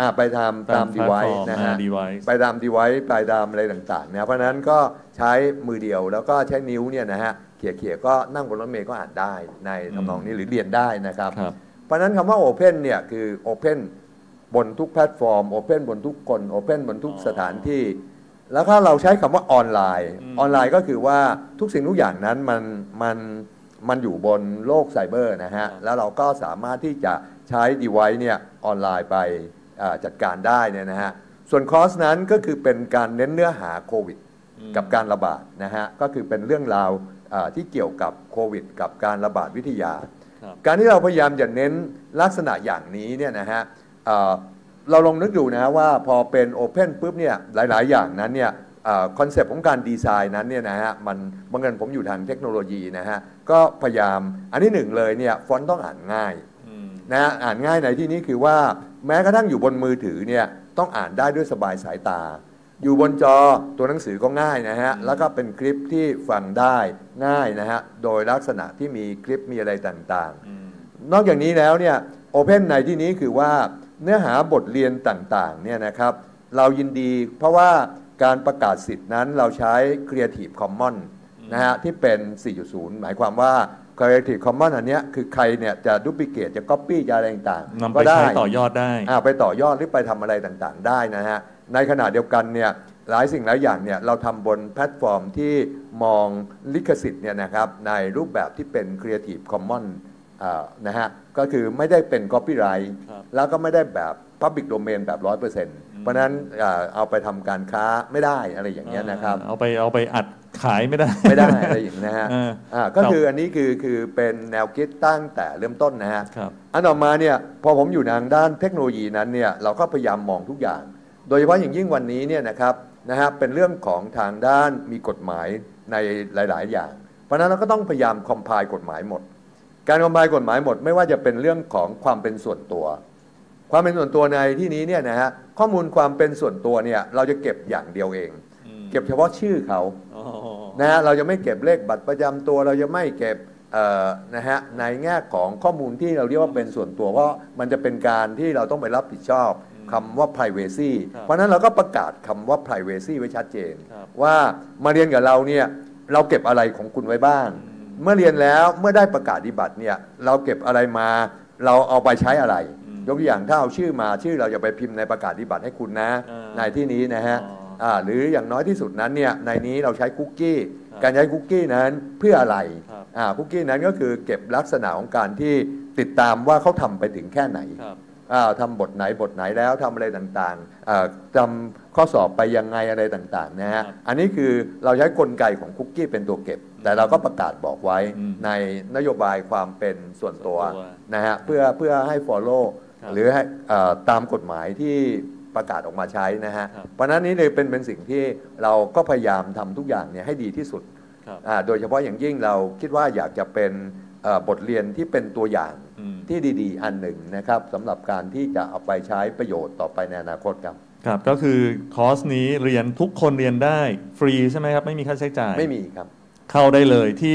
device นะฮะไปตาม device ไปตามอะไรต่างๆนะเพราะฉะนั้นก็ใช้มือเดียวแล้วก็ใช้นิ้วเนี่ยนะฮะเขี่ยก็นั่งบนรถเมล์ก็อ่านได้ในทำนองนี้หรือเรียนได้นะครับเพราะฉะนั้นคำว่า Open เนี่ยคือ Open บนทุกแพลตฟอร์ม Open บนทุกคน Open บนทุกสถานที่แล้วถ้าเราใช้คำว่าออนไลน์ก็คือว่าทุกสิ่งทุกอย่างนั้นมันอยู่บนโลกไซเบอร์นะฮะแล้วเราก็สามารถที่จะใช้ device เนี่ยออนไลน์ไปจัดการได้เนี่ยนะฮะส่วนคอร์สนั้นก็คือเป็นการเน้นเนื้อหาโควิดกับการระบาดนะฮะก็คือเป็นเรื่องราวที่เกี่ยวกับโควิดกับการระบาดวิทยาการที่เราพยายามจะเน้นลักษณะอย่างนี้เนี่ยนะฮะเราลองนึกดูนะว่าพอเป็น Open ปุ๊บเนี่ยหลายๆอย่างนั้นเนี่ยคอนเซปต์ของการดีไซน์นั้นเนี่ยนะฮะมันบางเงินผมอยู่ทางเทคโนโลยีนะฮะก็พยายามอันที่หนึ่งเลยเนี่ยฟอนต์ต้องอ่านง่ายนะอ่านง่ายในที่นี้คือว่าแม้กระทั่งอยู่บนมือถือเนี่ยต้องอ่านได้ด้วยสบายสายตาอยู่บนจอตัวหนังสือก็ง่ายนะฮะแล้วก็เป็นคลิปที่ฟังได้ง่ายนะฮะโดยลักษณะที่มีคลิปมีอะไรต่างๆนอกจากนี้แล้วเนี่ยโอเพนในที่นี้คือว่าเนื้อหาบทเรียนต่างๆเนี่ยนะครับเรายินดีเพราะว่าการประกาศสิทธินั้นเราใช้ Creative Commons นะฮะที่เป็น 4.0 หมายความว่า Creative Commons อันเนี้ยคือใครเนี่ยจะดูปลิเคทจะ Copy จะอะไรต่างๆก็ได้ต่อยอดได้ไปต่อยอดหรือไปทำอะไรต่างๆได้นะฮะในขณะเดียวกันเนี่ยหลายสิ่งหลายอย่างเนี่ยเราทำบนแพลตฟอร์มที่มองลิขสิทธิ์เนี่ยนะครับในรูปแบบที่เป็น Creative Commons นะฮะก็คือไม่ได้เป็น Copyright แล้วก็ไม่ได้แบบ Public Domain แบบ 100%เพราะนั้นเอาไปทำการค้าไม่ได้อะไรอย่างเงี้ยนะครับเอาไปอัดขายไม่ได้อะไรอย่างนี้นะฮะก็คืออันนี้คือเป็นแนวคิดตั้งแต่เริ่มต้นนะฮะอันต่อมาเนี่ยพอผมอยู่ทางด้านเทคโนโลยีนั้นเนี่ยเราก็พยายามมองทุกอย่างโดยเฉพาะอย่างยิ่งวันนี้เนี่ยนะครับเป็นเรื่องของทางด้านมีกฎหมายในหลายๆอย่างเพราะฉะนั้นเราก็ต้องพยายามคอมไพล์กฎหมายหมดการคอมไพล์กฎหมายหมดไม่ว่าจะเป็นเรื่องของความเป็นส่วนตัวความเป็นส่วนตัวในที่นี้เนี่ยนะฮะข้อมูลความเป็นส่วนตัวเนี่ยเราจะเก็บอย่างเดียวเองเก็บเฉพาะชื่อเขานะฮะเราจะไม่เก็บเลขบัตรประจำตัวเราจะไม่เก็บนะฮะในแง่ของข้อมูลที่เราเรียกว่าเป็นส่วนตัวเพราะมันจะเป็นการที่เราต้องไปรับผิดชอบคำว่า privacy เพราะนั้นเราก็ประกาศคำว่า privacy ไว้ชัดเจนว่ามาเรียนกับเราเนี่ยเราเก็บอะไรของคุณไว้บ้างเมื่อเรียนแล้วเมื่อได้ประกาศนิบัติเนี่ยเราเก็บอะไรมาเราเอาไปใช้อะไรยกตัวอย่างถ้าเอาชื่อมาชื่อเราจะไปพิมพ์ในประกาศนิบัติให้คุณนะในที่นี้นะฮะหรืออย่างน้อยที่สุดนั้นเนี่ยในนี้เราใช้คุกกี้การใช้คุกกี้นั้นเพื่ออะไรคุกกี้นั้นก็คือเก็บลักษณะของการที่ติดตามว่าเขาทำไปถึงแค่ไหนทำบทไหนแล้วทำอะไรต่างๆทำข้อสอบไปยังไงอะไรต่างๆนะฮะอันนี้คือเราใช้กลไกของคุกกี้เป็นตัวเก็บแต่เราก็ประกาศบอกไว้ในนโยบายความเป็นส่วนตัวนะฮะเพื่อให้ follow หรือให้ตามกฎหมายที่ประกาศออกมาใช้นะฮะเพราะนั้นนี้เลยเป็นสิ่งที่เราก็พยายามทำทุกอย่างเนี่ยให้ดีที่สุดโดยเฉพาะอย่างยิ่งเราคิดว่าอยากจะเป็นบทเรียนที่เป็นตัวอย่างที่ดีๆอันหนึ่งนะครับสำหรับการที่จะเอาไปใช้ประโยชน์ต่อไปในอนาคตครับครับก็คือคอร์สนี้เรียนทุกคนเรียนได้ฟรีใช่ไหมครับไม่มีค่าใช้จ่ายไม่มีครับเข้าได้เลยที่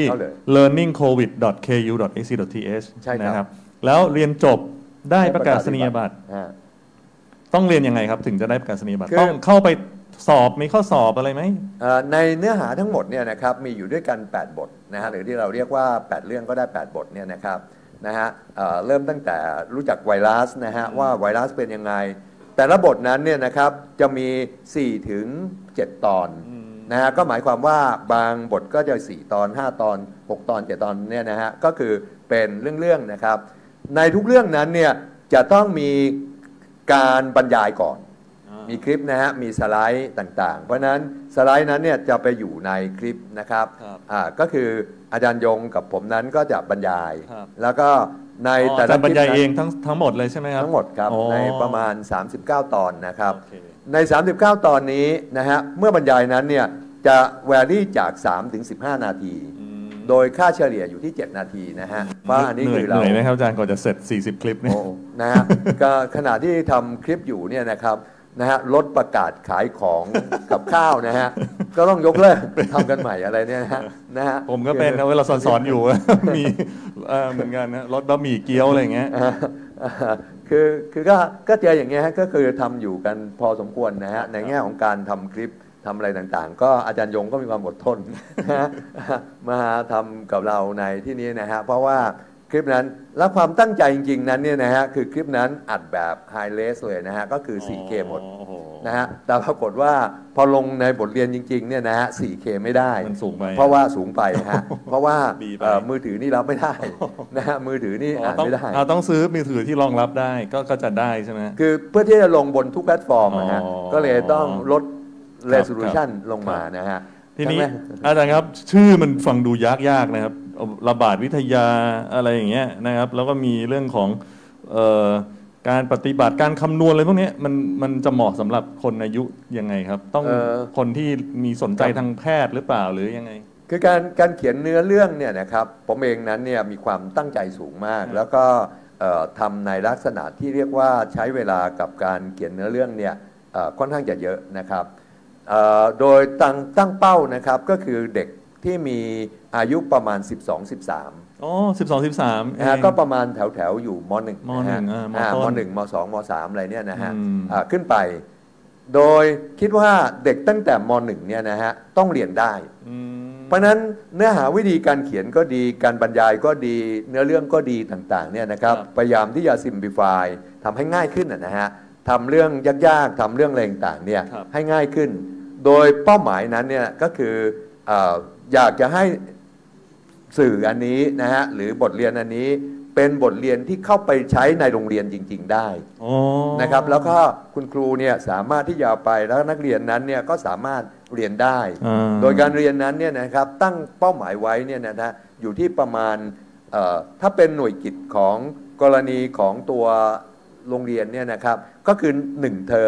learningcovid.ku.ac.th ใช่นะครับแล้วเรียนจบได้ประกาศนียบัตรต้องเรียนยังไงครับถึงจะได้ประกาศนียบัตรต้องเข้าไปสอบมีข้อสอบอะไรไหมในเนื้อหาทั้งหมดเนี่ยนะครับมีอยู่ด้วยกัน8บทนะฮะหรือที่เราเรียกว่า8เรื่องก็ได้8บทเนี่ยนะครับนะฮะเริ่มตั้งแต่รู้จักไวรัสนะฮะว่าไวรัสเป็นยังไงแต่ละบทนั้นเนี่ยนะครับจะมี4 ถึง 7 ตอนนะฮะก็หมายความว่าบางบทก็จะ4 ตอน5 ตอน6 ตอน7 ตอนเนี่ยนะฮะก็คือเป็นเรื่องๆนะครับในทุกเรื่องนั้นเนี่ยจะต้องมีการบรรยายก่อนมีคลิปนะฮะมีสไลด์ต่างๆเพราะนั้นสไลด์นั้นเนี่ยจะไปอยู่ในคลิปนะครับก็คืออาจารย์ยงกับผมนั้นก็จะบรรยายแล้วก็ในแต่ละบรรยายเองทั้งหมดเลยใช่ไหมครับทั้งหมดครับในประมาณ39 ตอนนะครับใน39 ตอนนี้นะฮะเมื่อบรรยายนั้นเนี่ยจะแวรี่จาก3 ถึง 15 นาทีโดยค่าเฉลี่ยอยู่ที่7 นาทีนะฮะว่าอันนี้คือเราเหนื่อยไหมครับอาจารย์ก่อนจะเสร็จ40คลิปนี่นะฮะก็ขณะที่ทำคลิปอยู่เนี่ยนะครับนะฮะลดประกาศขายของกับข้าวนะฮะก็ต้องยกเลิกทำกันใหม่อะไรเนี่ยนะฮะผมก็เป็นเวลาสอนอยู่มีเหมือนกันนะลดบะหมี่เกี๊ยวอะไรอย่างเงี้ยคือก็เจออย่างเงี้ยก็คือทำอยู่กันพอสมควรนะฮะในแง่ของการทำคลิปทำอะไรต่างๆก็อาจารย์ยงก็มีความอดทนมาทำกับเราในที่นี้นะฮะเพราะว่าคลิปนั้นและความตั้งใจจริงๆนั้นเนี่ยนะฮะคือคลิปนั้นอัดแบบไฮเรสเลยนะฮะก็คือ 4K หมดนะฮะแต่ปรากฏว่าพอลงในบทเรียนจริงๆเนี่ยนะฮะ 4K ไม่ได้มันสูงไปเพราะว่าสูงไปฮะเพราะว่ามือถือนี่รับไม่ได้นะฮะมือถือนี่อ่านไม่ได้ต้องซื้อมือถือที่รองรับได้ก็จะได้ใช่ไหมคือเพื่อที่จะลงบนทุกแพลตฟอร์มนะฮะก็เลยต้องลดresolution ลงมานะฮะทีนี้อาจารย์ครับชื่อมันฟังดูยากๆนะครับระบาดวิทยาอะไรอย่างเงี้ยนะครับแล้วก็มีเรื่องของการปฏิบัติการคำนวณอะไรพวกนี้มันจะเหมาะสำหรับคนอายุยังไงครับต้องคนที่มีสนใจทางแพทย์หรือเปล่าหรือยังไงคือการเขียนเนื้อเรื่องเนี่ยนะครับผมเองนั้นเนี่ยมีความตั้งใจสูงมากแล้วก็ทำในลักษณะที่เรียกว่าใช้เวลากับการเขียนเนื้อเรื่องเนี่ยค่อนข้างจะเยอะนะครับโดยตั้งเป้านะครับก็คือเด็กที่มีอายุประมาณ12-13 อ๋อ12-13 นะฮะก็ประมาณแถวอยู่ม.1 นะฮะม.1 ม.2 ม.3 อะไรเนี่ยนะฮะขึ้นไปโดยคิดว่าเด็กตั้งแต่ม.1 เนี่ยนะฮะต้องเรียนได้เพราะนั้นเนื้อหาวิธีการเขียนก็ดีการบรรยายก็ดีเนื้อเรื่องก็ดีต่างๆเนี่ยนะครับพยายามที่จะ simplify ทำให้ง่ายขึ้นนะฮะทำเรื่องยากๆทำเรื่องอะไรต่างๆเนี่ยให้ง่ายขึ้นโดยเป้าหมายนั้นเนี่ยก็คืออยากจะให้สื่ออันนี้นะฮะหรือบทเรียนอันนี้เป็นบทเรียนที่เข้าไปใช้ในโรงเรียนจริงๆได้นะครับแล้วก็คุณครูเนี่ยสามารถที่จะไปแล้วนักเรียนนั้นเนี่ยก็สามารถเรียนได้โดยการเรียนนั้นเนี่ยนะครับตั้งเป้าหมายไว้เนี่ยนะฮะอยู่ที่ประมาณถ้าเป็นหน่วยกิจของกรณีของตัวโรงเรียนเนี่ยนะครับก็คือ1 เทอม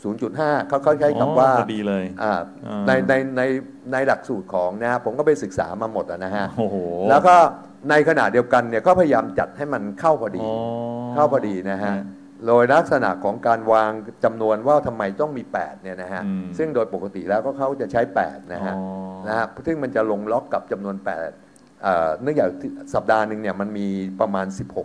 0.5 เขาใช้คำว่าพอดีเลยในหลักสูตรของนะผมก็ไปศึกษามาหมดนะฮะโอ้โหแล้วก็ในขณะเดียวกันเนี่ยก็พยายามจัดให้มันเข้าพอดีนะฮะโดยลักษณะของการวางจำนวนว่าทำไมต้องมี8เนี่ยนะฮะซึ่งโดยปกติแล้วก็เขาจะใช้8นะฮะซึ่งมันจะลงล็อกกับจำนวน8เนื่องจากสัปดาห์หนึ่งเนี่ยมันมีประมาณ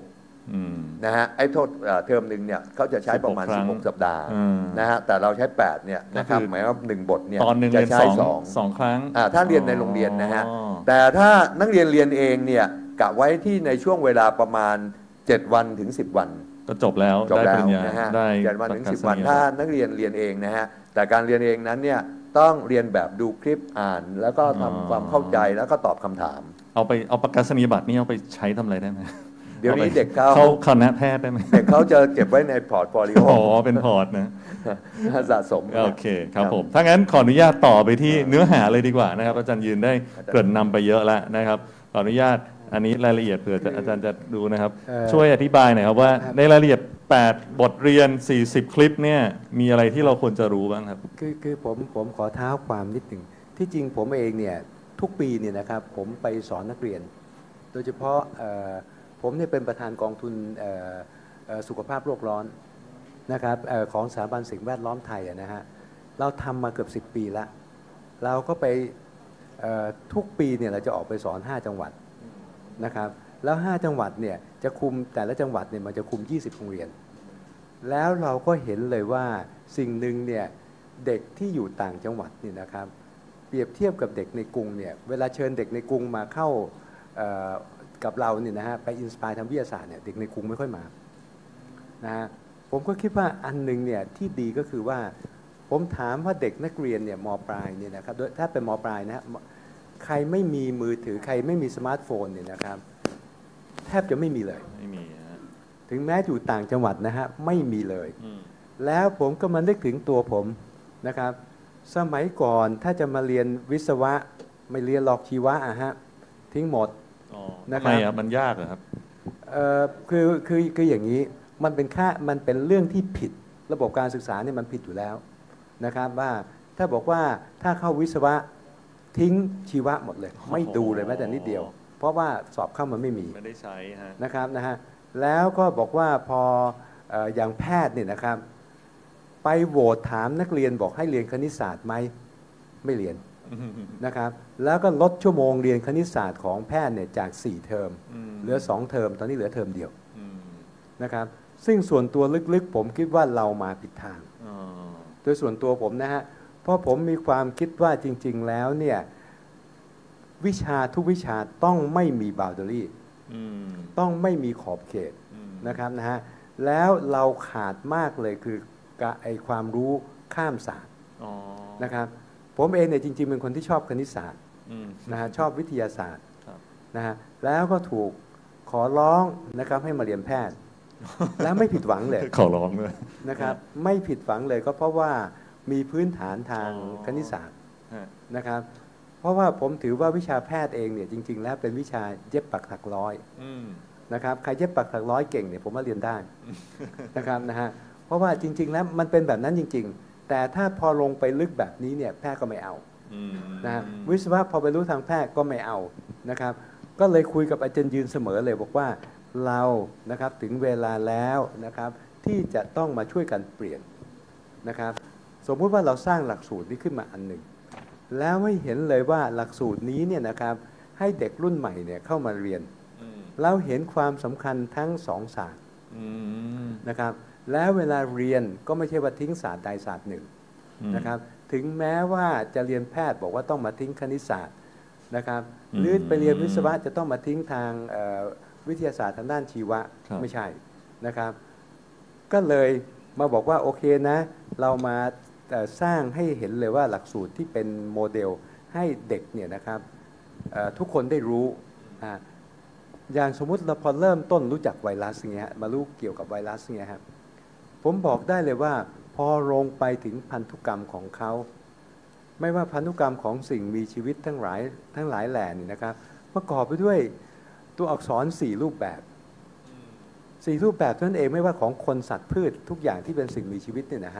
16นะฮะไอ้โทษเทอมหนึ่งเนี่ยเขาจะใช้ประมาณ16สัปดาห์นะฮะแต่เราใช้8เนี่ยนะครับหมายว่า1บทเนี่ยจะใช้ 2ครั้งถ้าเรียนในโรงเรียนนะฮะแต่ถ้านักเรียนเรียนเองเนี่ยกะไว้ที่ในช่วงเวลาประมาณ7วันถึง10วันก็จบแล้วนะฮะ7วันถึง10วันถ้านักเรียนเรียนเองนะฮะแต่การเรียนเองนั้นเนี่ยต้องเรียนแบบดูคลิปอ่านแล้วก็ทำความเข้าใจแล้วก็ตอบคำถามเอาประกาศนียบัตรนี่เอาไปใช้ทำอะไรได้ไหมเดี๋ยวนี้เด็กเขาคณะแพทย์ได้ไหมเด็กเขาจะเก็บไว้ในพอร์ตโฟลิโอเป็นพอร์ตนะสะสมโอเคครับผมถ้างั้นขออนุญาตต่อไปที่เนื้อหาเลยดีกว่านะครับอาจารย์ยืนได้เกริ่นนำไปเยอะแล้วนะครับขออนุญาตอันนี้รายละเอียดเผื่ออาจารย์จะดูนะครับช่วยอธิบายหน่อยครับว่าในรายละเอียด8บทเรียน40คลิปเนี่ยมีอะไรที่เราควรจะรู้บ้างครับคือผมขอเท้าความนิดหนึ่งที่จริงผมเองเนี่ยทุกปีเนี่ยนะครับผมไปสอนนักเรียนโดยเฉพาะผมเนี่ยเป็นประธานกองทุนสุขภาพโลกร้อนนะครับของสถาบันสิ่งแวดล้อมไทยนะฮะเราทำมาเกือบ10 ปีแล้วเราก็ไปทุกปีเนี่ยเราจะออกไปสอน5จังหวัดนะครับแล้ว5จังหวัดเนี่ยจะคุมแต่ละจังหวัดเนี่ยมันจะคุม20โรงเรียนแล้วเราก็เห็นเลยว่าสิ่งหนึ่งเนี่ยเด็กที่อยู่ต่างจังหวัดนี่นะครับเปรียบเทียบกับเด็กในกรุงเนี่ยเวลาเชิญเด็กในกรุงมาเข้ากับเราเนี่ยนะฮะไปอินสไปร์ทางวิทยาศาสตร์เนี่ยเด็กในกรุงไม่ค่อยมานะฮะผมก็คิดว่าอันนึงเนี่ยที่ดีก็คือว่าผมถามว่าเด็กนักเรียนเนี่ยม.ปลายเนี่ยนะครับถ้าเป็นม.ปลายนะใครไม่มีมือถือใครไม่มีสมาร์ทโฟนเนี่ยนะครับแทบจะไม่มีเลยไม่มีถึงแม้อยู่ต่างจังหวัดนะฮะไม่มีเลยแล้วผมก็มานึกถึงตัวผมนะครับสมัยก่อนถ้าจะมาเรียนวิศวะไม่เรียนหรอกชีวะฮะทิ้งหมดนะครับทำไมมันยากเหรอครับคืออย่างนี้มันเป็นเรื่องที่ผิดระบบการศึกษาเนี่ยมันผิดอยู่แล้วนะครับว่าถ้าบอกว่าถ้าเข้าวิศวะทิ้งชีวะหมดเลยไม่ดูเลยแม้แต่นิดเดียวเพราะว่าสอบเข้ามันไม่ได้ใช้นะครับนะฮะแล้วก็บอกว่าพออย่างแพทย์เนี่ยนะครับไปโหวตถามนักเรียนบอกให้เรียนคณิตศาสตร์ไหมไม่เรียนนะครับแล้วก็ลดชั่วโมงเรียนคณิตศาสตร์ของแพทย์เนี่ยจาก4เทอมเหลือ2เทอมตอนนี้เหลือเทอมเดียวนะครับซึ่งส่วนตัวลึกๆผมคิดว่าเรามาผิดทางโดยส่วนตัวผมนะฮะเพราะผมมีความคิดว่าจริงๆแล้วเนี่ยวิชาทุกวิชาต้องไม่มีบาวเดอรี่ต้องไม่มีขอบเขตนะครับนะฮะแล้วเราขาดมากเลยคือความรู้ข้ามศาสตร์นะครับผมเองเนี่ยจริงๆเป็นคนที่ชอบคณิตศาสตร์นะฮะชอบวิทยาศาสตร์นะฮะแล้วก็ถูกขอร้องนะครับให้มาเรียนแพทย์แล้วไม่ผิดหวังเลยขอร้องเลยนะครับไม่ผิดหวังเลยก็เพราะว่ามีพื้นฐานทางคณิตศาสตร์นะครับเพราะว่าผมถือว่าวิชาแพทย์เองเนี่ยจริงๆแล้วเป็นวิชาเย็บปักถักร้อยนะครับใครเย็บปักถักร้อยเก่งเนี่ยผมว่าเรียนได้นะครับนะฮะเพราะว่าจริงๆแล้วมันเป็นแบบนั้นจริงๆแต่ถ้าพอลงไปลึกแบบนี้เนี่ยแพทย์ก็ไม่เอานะวิศวะพอไปรู้ทางแพทย์ก็ไม่เอานะครับก็เลยคุยกับอาจารย์ยืนเสมอเลยบอกว่าเรานะครับถึงเวลาแล้วนะครับที่จะต้องมาช่วยกันเปลี่ยนนะครับสมมุติว่าเราสร้างหลักสูตรนี้ขึ้นมาอันหนึ่งแล้วให้เห็นเลยว่าหลักสูตรนี้เนี่ยนะครับให้เด็กรุ่นใหม่เนี่ยเข้ามาเรียนแล้วเห็นความสำคัญทั้ง2ศาสตร์นะครับแล้วเวลาเรียนก็ไม่ใช่ว่าทิ้งศาสตร์ใดศาสตร์หนึ่งนะครับถึงแม้ว่าจะเรียนแพทย์บอกว่าต้องมาทิ้งคณิตศาสตร์นะครับหรือไปเรียนวิศวะจะต้องมาทิ้งทางวิทยาศาสตร์ทางด้านชีวะไม่ใช่นะครับก็เลยมาบอกว่าโอเคนะเรามาสร้างให้เห็นเลยว่าหลักสูตรที่เป็นโมเดลให้เด็กเนี่ยนะครับทุกคนได้รู้อย่างสมมุติเราพอเริ่มต้นรู้จักไวรัสเงี้ยมารู้เกี่ยวกับไวรัสเงี้ยครับผมบอกได้เลยว่าพอลงไปถึงพันธุกรรมของเขาไม่ว่าพันธุกรรมของสิ่งมีชีวิตทั้งหลายแหล่นี่นะครับประกอบไปด้วยตัวอักษร4รูปแบบ4รูปแบบนั่นเองไม่ว่าของคนสัตว์พืชทุกอย่างที่เป็นสิ่งมีชีวิตเนี่ยนะฮะ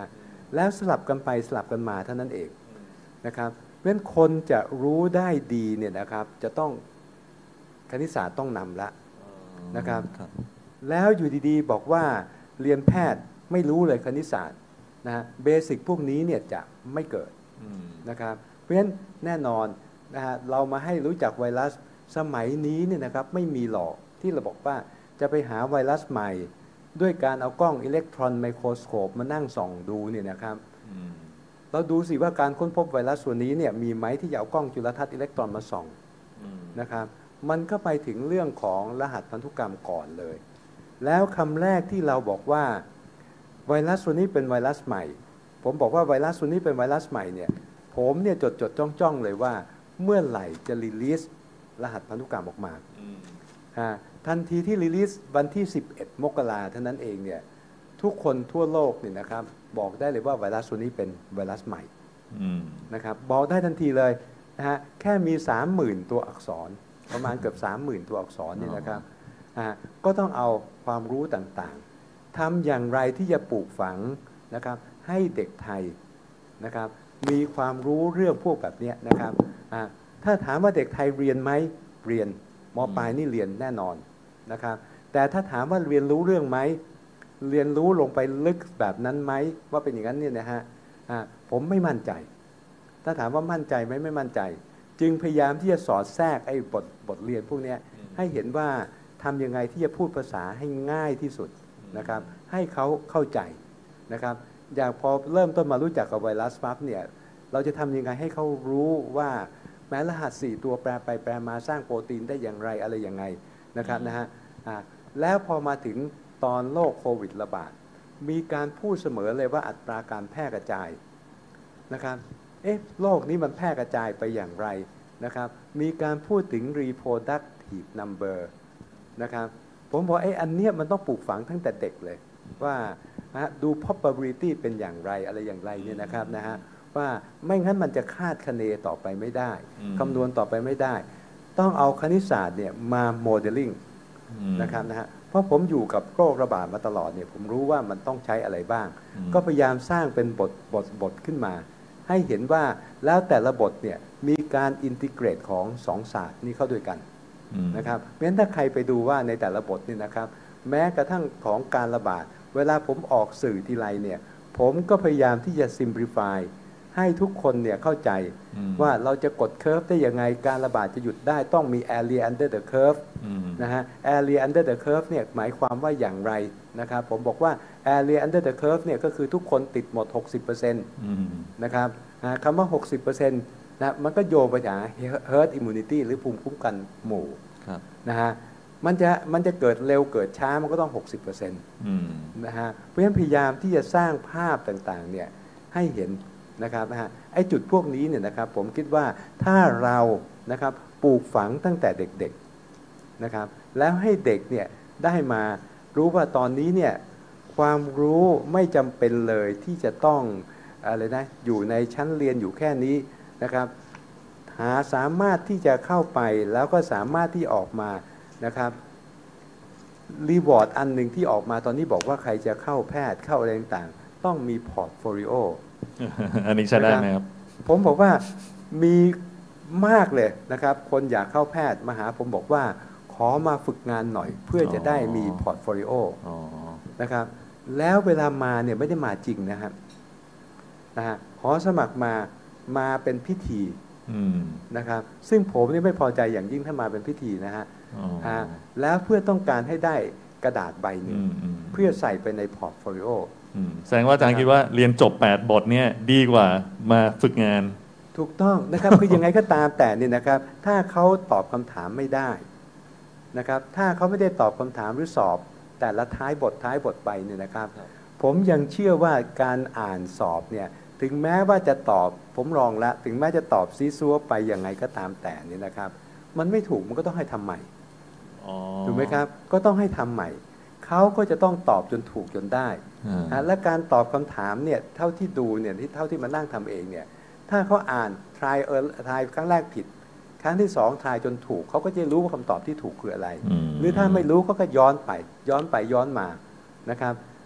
แล้วสลับกันไปสลับกันมาเท่านั้นเองนะครับเพราะฉะนั้นคนจะรู้ได้ดีเนี่ยนะครับจะต้องคณิตศาสตร์ต้องนำละนะครับแล้วอยู่ดีๆบอกว่าเรียนแพทย์ไม่รู้เลยคณิตศาสตร์นะเบสิกพวกนี้เนี่ยจะไม่เกิดนะครับเพราะฉะนั้นแน่นอนนะฮะเรามาให้รู้จักไวรัสสมัยนี้เนี่ยนะครับไม่มีหรอกที่เราบอกว่าจะไปหาไวรัสใหม่ด้วยการเอากล้องอิเล็กตรอนไมโครสโคปมานั่งส่องดูเนี่ยนะครับเราดูสิว่าการค้นพบไวรัสส่วนนี้เนี่ยมีไหมที่จะเอากล้องจุลทรรศน์อิเล็กตรอนมาส่องนะครับมันก็ไปถึงเรื่องของรหัสพันธุกรรมก่อนเลยแล้วคำแรกที่เราบอกว่าไวรัสตัวนี้เป็นไวรัสใหม่ผมบอกว่าไวรัสตัวนี้เป็นไวรัสใหม่เนี่ยผมเนี่ยจดจ้องเลยว่าเมื่อไหร่จะรีลีสรหัสพันธุกรรมออกมาทันทีที่รีลีสวันที่11 มกราเท่านั้นเองเนี่ยทุกคนทั่วโลกเนี่ยนะครับบอกได้เลยว่าไวรัสตัวนี้เป็นไวรัสใหม่นะครับบอกได้ทันทีเลยนะฮะแค่มี 30,000 ตัวอักษรประมาณเกือบ 30,000 ตัวอักษรเนี่ยนะครับก็ต้องเอาความรู้ต่างๆทำอย่างไรที่จะปลูกฝังนะครับให้เด็กไทยนะครับมีความรู้เรื่องพวกแบบนี้นะครับถ้าถามว่าเด็กไทยเรียนไหมเรียนม.ปลายนี่เรียนแน่นอนนะครับแต่ถ้าถามว่าเรียนรู้เรื่องไหมเรียนรู้ลงไปลึกแบบนั้นไหมว่าเป็นอย่างนั้นเนี่ยนะฮะผมไม่มั่นใจถ้าถามว่ามั่นใจไหมไม่มั่นใจจึงพยายามที่จะสอดแทรกไอ้บทเรียนพวกนี้ให้เห็นว่าทำยังไงที่จะพูดภาษาให้ง่ายที่สุดนะครับให้เขาเข้าใจนะครับอย่างพอเริ่มต้นมารู้จักกับไวรัสปั๊บเนี่ยเราจะทำยังไงให้เขารู้ว่าแม้รหัส4 ตัวแปลไปแปลมาสร้างโปรตีนได้อย่างไรอะไรอย่างไงนะครับนะฮะแล้วพอมาถึงตอนโรคโควิดระบาดมีการพูดเสมอเลยว่าอัตราการแพร่กระจายนะครับโรคนี้มันแพร่กระจายไปอย่างไรนะครับมีการพูดถึง reproductive number นะครับผมบอกอันเนี้ยมันต้องปลูกฝังตั้งแต่เด็กเลยว่าดู probability เป็นอย่างไรอะไรอย่างไรเนี่ยนะครับนะฮะว่าไม่งั้นมันจะคาดคะเนต่อไปไม่ได้คำนวณต่อไปไม่ได้ต้องเอาคณิตศาสตร์เนี่ยมาโมเดลลิ่งนะครับนะฮะเพราะผมอยู่กับโรคระบาดมาตลอดเนี่ยผมรู้ว่ามันต้องใช้อะไรบ้างก็พยายามสร้างเป็นบทขึ้นมาให้เห็นว่าแล้วแต่ละบทเนี่ยมีการอินทิเกรตของ2ศาสตร์นี้เข้าด้วยกันนะครับเพราะฉะนั้นถ้าใครไปดูว่าในแต่ละบทนี่นะครับแม้กระทั่งของการระบาดเวลาผมออกสื่อทีไรเนี่ยผมก็พยายามที่จะ simplify ให้ทุกคนเนี่ยเข้าใจว่าเราจะกดเคอร์ฟได้ยังไงการระบาดจะหยุดได้ต้องมี area under the curve นะฮะ area under the curve เนี่ยหมายความว่าอย่างไรนะครับผมบอกว่า area under the curve เนี่ยก็คือทุกคนติดหมด 60% นะครับคำว่า 60% นะมันก็โยงไปหา herd immunity หรือภูมิคุ้มกันหมู่นะฮะมันจะเกิดเร็วเกิดช้ามันก็ต้อง 60% นะฮะเพราะฉะนั้นพยายามที่จะสร้างภาพต่างๆเนี่ยให้เห็นนะครับนะฮะไอ้จุดพวกนี้เนี่ยนะครับผมคิดว่าถ้าเรานะครับปลูกฝังตั้งแต่เด็กๆนะครับแล้วให้เด็กเนี่ยได้มารู้ว่าตอนนี้เนี่ยความรู้ไม่จำเป็นเลยที่จะต้องอะไรนะอยู่ในชั้นเรียนอยู่แค่นี้นะครับสามารถที่จะเข้าไปแล้วก็สามารถที่ออกมานะครับรีวอร์ดอันหนึ่งที่ออกมาตอนนี้บอกว่าใครจะเข้าแพทย์เข้าอะไรต่างๆต้องมีพอร์ตโฟลิโออันนี้ใช้ได้ไหมครับผมบอกว่ามีมากเลยนะครับคนอยากเข้าแพทย์มาหาผมบอกว่าขอมาฝึกงานหน่อยเพื่อจะได้มีพอร์ตโฟลิโอนะครับแล้วเวลามาเนี่ยไม่ได้มาจริงนะครับขอสมัครมาเป็นพิธีนะครับซึ่งผมนี่ไม่พอใจอย่างยิ่งถ้ามาเป็นพิธีนะฮะแล้วเพื่อต้องการให้ได้กระดาษใบหนึ่งเพื่อใส่ไปในพอร์ตโฟลิโอแสดงว่าอาจารย์คิดว่าเรียนจบ8 บทเนี่ยดีกว่ามาฝึกงานถูกต้องนะครับ คือยังไงก็ตามแต่นี่นะครับถ้าเขาตอบคำถามไม่ได้นะครับถ้าเขาไม่ได้ตอบคำถามหรือสอบแต่ละท้ายบทไปเนี่ยนะครับผมยังเชื่อว่าการอ่านสอบเนี่ยถึงแม้ว่าจะตอบผมลองละถึงแม้จะตอบซีซัวไปยังไงก็ตามแต่นี่นะครับมันไม่ถูกมันก็ต้องให้ทำใหม่ถูกไหมครับก็ต้องให้ทำใหม่เขาก็จะต้องตอบจนถูกจนได้และการตอบคำถามเนี่ยเท่าที่ดูเนี่ยเท่าที่มานั่งทำเองเนี่ยถ้าเขาอ่านทายครั้งแรกผิดครั้งที่2ทายจนถูกเขาก็จะรู้ว่าคำตอบที่ถูกคืออะไรหรือถ้าไม่รู้เขาก็ย้อนมานะครับ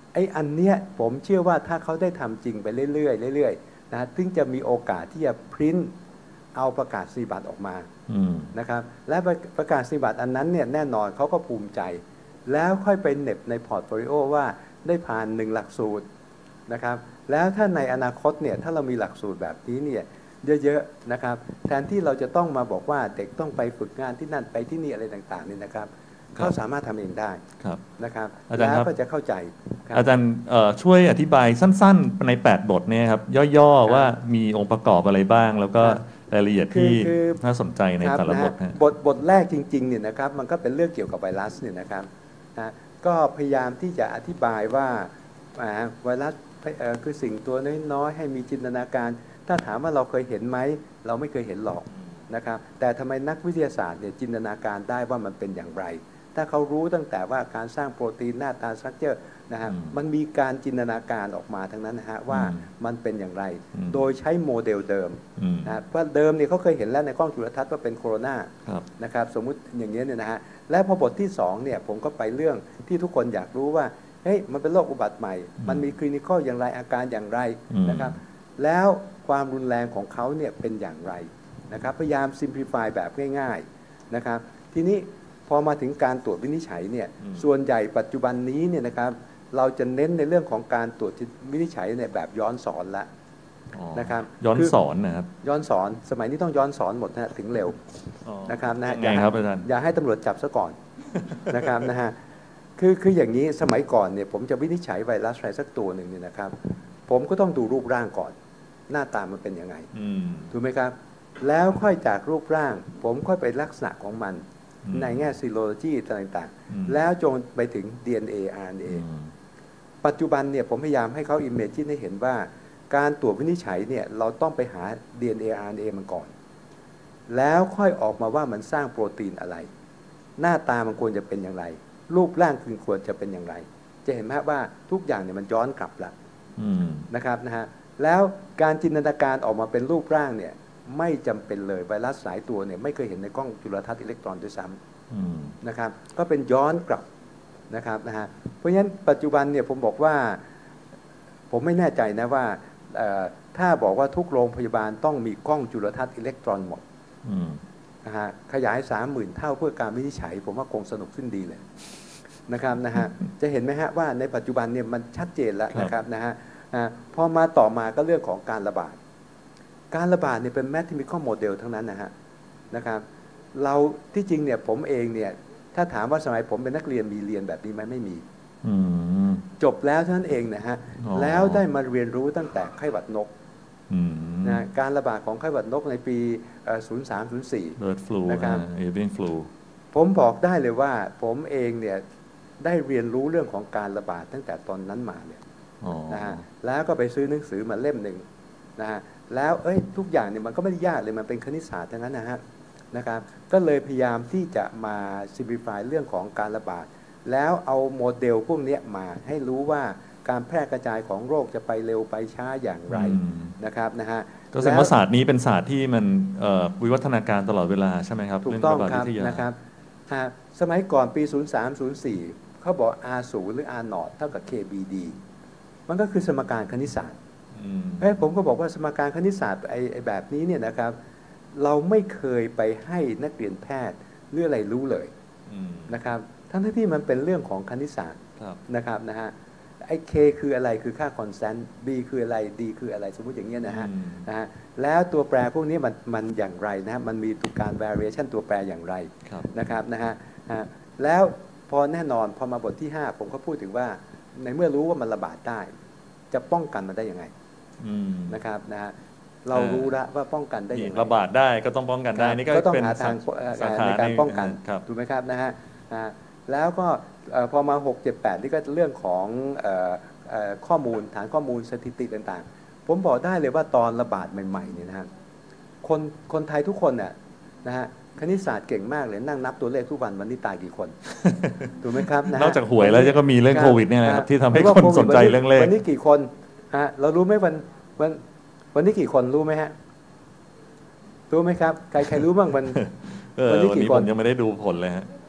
ไอ้อันเนี้ยผมเชื่อว่าถ้าเขาได้ทำจริงไปเรื่อยๆเรื่อยๆนะถึงจะมีโอกาสที่จะพิมพ์เอาประกาศนียบัตรออกมานะครับและประกาศนียบัตรอันนั้นเนี่ยแน่นอนเขาก็ภูมิใจแล้วค่อยไปเน็บในพอร์ตโฟลิโอว่าได้ผ่าน1หลักสูตรนะครับแล้วถ้าในอนาคตเนี่ยถ้าเรามีหลักสูตรแบบนี้เนี่ยเยอะๆนะครับแทนที่เราจะต้องมาบอกว่าเด็กต้องไปฝึกงานที่นั่นไปที่นี่อะไรต่างๆนี่นะครับเขาสามารถทำเองได้นะครับแล้วก็จะเข้าใจอาจารย์ช่วยอธิบายสั้นๆใน8บทเนี่ยครับย่อๆว่ามีองค์ประกอบอะไรบ้างแล้วก็รายละเอียดที่น่าสนใจในแต่ละบทบทแรกจริงๆเนี่ยนะครับมันก็เป็นเรื่องเกี่ยวกับไวรัสเนี่ยนะครับก็พยายามที่จะอธิบายว่าไวรัสคือสิ่งตัวน้อยๆให้มีจินตนาการถ้าถามว่าเราเคยเห็นไหมเราไม่เคยเห็นหรอกนะครับแต่ทำไมนักวิทยาศาสตร์เนี่ยจินตนาการได้ว่ามันเป็นอย่างไรถ้าเขารู้ตั้งแต่ว่าการสร้างโปรตีนหน้าตาสตรัคเจอร์นะฮะมันมีการจินตนาการออกมาทั้งนั้นนะฮะว่ามันเป็นอย่างไรโดยใช้โมเดลเดิมนะเพราะเดิมเนี่ยเขาเคยเห็นแล้วในกล้องจุลทรรศน์ว่าเป็นโคโรนานะครับสมมุติอย่างนี้เนี่ยนะฮะและพอบทที่2เนี่ยผมก็ไปเรื่องที่ทุกคนอยากรู้ว่าเฮ้ยมันเป็นโรคอุบัติใหม่มันมีคลินิคอลอย่างไรอาการอย่างไรนะครับแล้วความรุนแรงของเขาเนี่ยเป็นอย่างไรนะครับพยายามซิมพลิฟายแบบง่ายๆนะครับทีนี้พอมาถึงการตรวจวินิจฉัยเนี่ยส่วนใหญ่ปัจจุบันนี้เนี่ยนะครับเราจะเน้นในเรื่องของการตรวจวินิจฉัยในแบบย้อนสอนละนะครับย้อนสอนนะครับย้อนสอนสมัยนี้ต้องย้อนสอนหมดนะถึงเร็วนะครับนะอย่าให้ตำรวจจับซะก่อนนะครับนะฮะคืออย่างนี้สมัยก่อนเนี่ยผมจะวินิจฉัยไวรัสอะไรสักตัวหนึ่งเนี่ยนะครับผมก็ต้องดูรูปร่างก่อนหน้าตามันเป็นยังไงถูกไหมครับแล้วค่อยจากรูปร่างผมค่อยไปลักษณะของมันในแง่ซีโรโลจีต่างๆแล้วจนไปถึง DNA RNA ปัจจุบันเนี่ยผมพยายามให้เขาอิมเมจินให้เห็นว่าการตรวจวินิจฉัยเนี่ยเราต้องไปหา DNA RNA มันก่อนแล้วค่อยออกมาว่ามันสร้างโปรตีนอะไรหน้าตามันควรจะเป็นอย่างไรรูปร่างคือควรจะเป็นอย่างไรจะเห็นไหมว่าทุกอย่างเนี่ยมันย้อนกลับแล้วนะครับนะฮะแล้วการจินตนาการออกมาเป็นรูปร่างเนี่ยไม่จำเป็นเลยไวรัสหลายตัวเนี่ยไม่เคยเห็นในกล้องจุลทรรศน์อิเล็กตรอนด้วยซ้ำนะครับก็เป็นย้อนกลับนะครับนะฮะเพราะฉะนั้นปัจจุบันเนี่ยผมบอกว่าผมไม่แน่ใจนะว่าถ้าบอกว่าทุกโรงพยาบาลต้องมีกล้องจุลทรรศน์อิเล็กตรอนหมดนะฮะขยาย 30,000 เท่าเพื่อการวินิจฉัยผมว่าคงสนุกขึ้นดีเลยนะครับนะฮะจะเห็นไหมฮะว่าในปัจจุบันเนี่ยมันชัดเจนแล้วนะครับนะฮะพอมาต่อมาก็เรื่องของการระบาดเนี่ยเป็น mathematical model ทั้งนั้นนะครับเราที่จริงเนี่ยผมเองเนี่ยถ้าถามว่าสมัยผมเป็นนักเรียนมีเรียนแบบนี้ไหมไม่มีจบแล้วเท่านั้นเองนะฮะแล้วได้มาเรียนรู้ตั้งแต่ไข้หวัดนกนะการระบาดของไข้หวัดนกในปี 03-04 Bird flu นะครับ Avian flu ผมบอกได้เลยว่าผมเองเนี่ยได้เรียนรู้เรื่องของการระบาดตั้งแต่ตอนนั้นมาเนี่ยนะฮะแล้วก็ไปซื้อหนังสือมาเล่มหนึ่งนะฮะแล้วทุกอย่างเนี่ยมันก็ไม่ได้ยากเลยมันเป็นคณิตศาสตร์ทั้งนั้นนะครับก็เลยพยายามที่จะมาซิมพลิฟายเรื่องของการระบาดแล้วเอาโมเดลพวกนี้มาให้รู้ว่าการแพร่กระจายของโรคจะไปเร็วไปช้าอย่างไรนะครับนะฮะก็แสดงว่าศาสตร์นี้เป็นศาสตร์ที่มันวิวัฒนาการตลอดเวลาใช่ไหมครับถูกต้องครับนะครับสมัยก่อนปี 03-04 เขาบอก R0 หรือ R0 เท่ากับ KBD มันก็คือสมการคณิตศาสตร์ผมก็บอกว่าสมการคณิตศาสตร์ไอ้แบบนี้เนี่ยนะครับเราไม่เคยไปให้นักเรียนแพทย์หรืออะไรรู้เลยนะครับทั้งที่มันเป็นเรื่องของคณิตศาสตร์นะครับนะฮะไอ้ K คืออะไรคือค่าคอนสแตนต์ B คืออะไร D คืออะไรสมมุติอย่างเงี้ยนะฮะแล้วตัวแปรพวกนี้มันอย่างไรนะฮะมันมีการ variation ตัวแปรอย่างไรนะครับนะฮะแล้วพอแน่นอนพอมาบทที่5ผมก็พูดถึงว่าในเมื่อรู้ว่ามันระบาดได้จะป้องกันมันได้ยังไงนะครับนะฮะเรารู้แล้วว่าป้องกันได้อย่างไรระบาดได้ก็ต้องป้องกันได้นี่ก็ต้องหาทางในการป้องกันถูกไหมครับนะฮะแล้วก็พอมา6-7-8นี่ก็เรื่องของข้อมูลฐานข้อมูลสถิติต่างๆผมบอกได้เลยว่าตอนระบาดใหม่ๆเนี่ยนะฮะคนไทยทุกคนเนี่ยนะฮะคณิตศาสตร์เก่งมากเลยนั่งนับตัวเลขทุกวันนี้ตายกี่คนถูกไหมครับนอกจากหวยแล้วก็มีเรื่องโควิดเนี่ยนะครับที่ทำให้คนสนใจเรื่องเลขวันนี้กี่คนเรารู้ไหมวันนี้กี่คนรู้ไหมฮะรู้ไหมครับใครรู้บ้างวันนี้กี่คนยังไม่ได้ดูผลเลยฮะ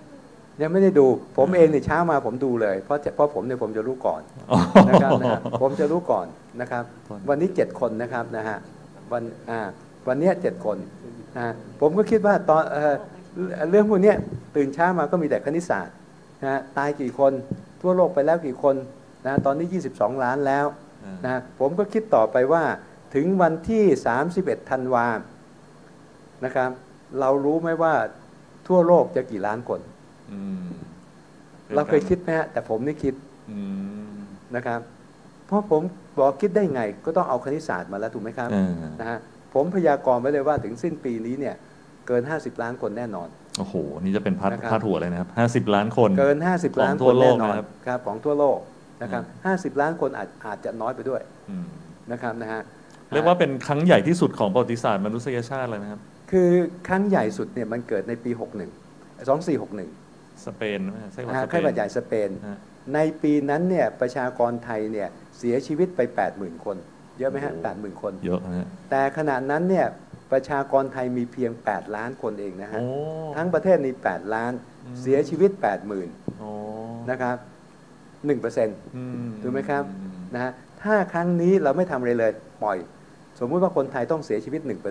ยังไม่ได้ดูผมเองเนี่ยเช้ามาผมดูเลยเพราะผมเนี่ยผมจะรู้ก่อนนะครับผมจะรู้ก่อนนะครับวันนี้7 คนนะครับนะฮะวันนี้7 คนผมก็คิดว่าตอนเรื่องพวกนี้ตื่นเช้ามาก็มีแต่คณิตศาสตร์นะตายกี่คนทั่วโลกไปแล้วกี่คนนะตอนนี้22 ล้านแล้วนะผมก็คิดต่อไปว่าถึงวันที่31 ธันวานะครับเรารู้ไหมว่าทั่วโลกจะกี่ล้านคนเราเคยคิดไหมฮะแต่ผมไม่คิดนะครับเพราะผมบอกคิดได้ไงก็ต้องเอาคณิตศาสตร์มาแล้วถูกไหมครับนะฮะผมพยากรณ์ไว้เลยว่าถึงสิ้นปีนี้เนี่ยเกิน50 ล้านคนแน่นอนโอ้โหนี่จะเป็นพาดหัวเลยนะครับ50 ล้านคนเกิน50 ล้านคนแน่นอนครับของทั่วโลกนะครับ50 ล้านคนอาจจะน้อยไปด้วยนะครับนะฮะเรียกว่าเป็นครั้งใหญ่ที่สุดของประวัติศาสตร์มนุษยชาติเลยไหมครับคือครั้งใหญ่สุดเนี่ยมันเกิดในปี2461 สเปนไข้หวัดใหญ่สเปนในปีนั้นเนี่ยประชากรไทยเนี่ยเสียชีวิตไป 80,000 คนเยอะไหมฮะ 80,000 คนเยอะฮะแต่ขณะนั้นเนี่ยประชากรไทยมีเพียง8 ล้านคนเองนะฮะทั้งประเทศมี8 ล้านเสียชีวิต 80,000นะครับ 1% ถูกไหมครับนะฮะถ้าครั้งนี้เราไม่ทำอะไรเลยปล่อยสมมุติว่าคนไทยต้องเสียชีวิต 1%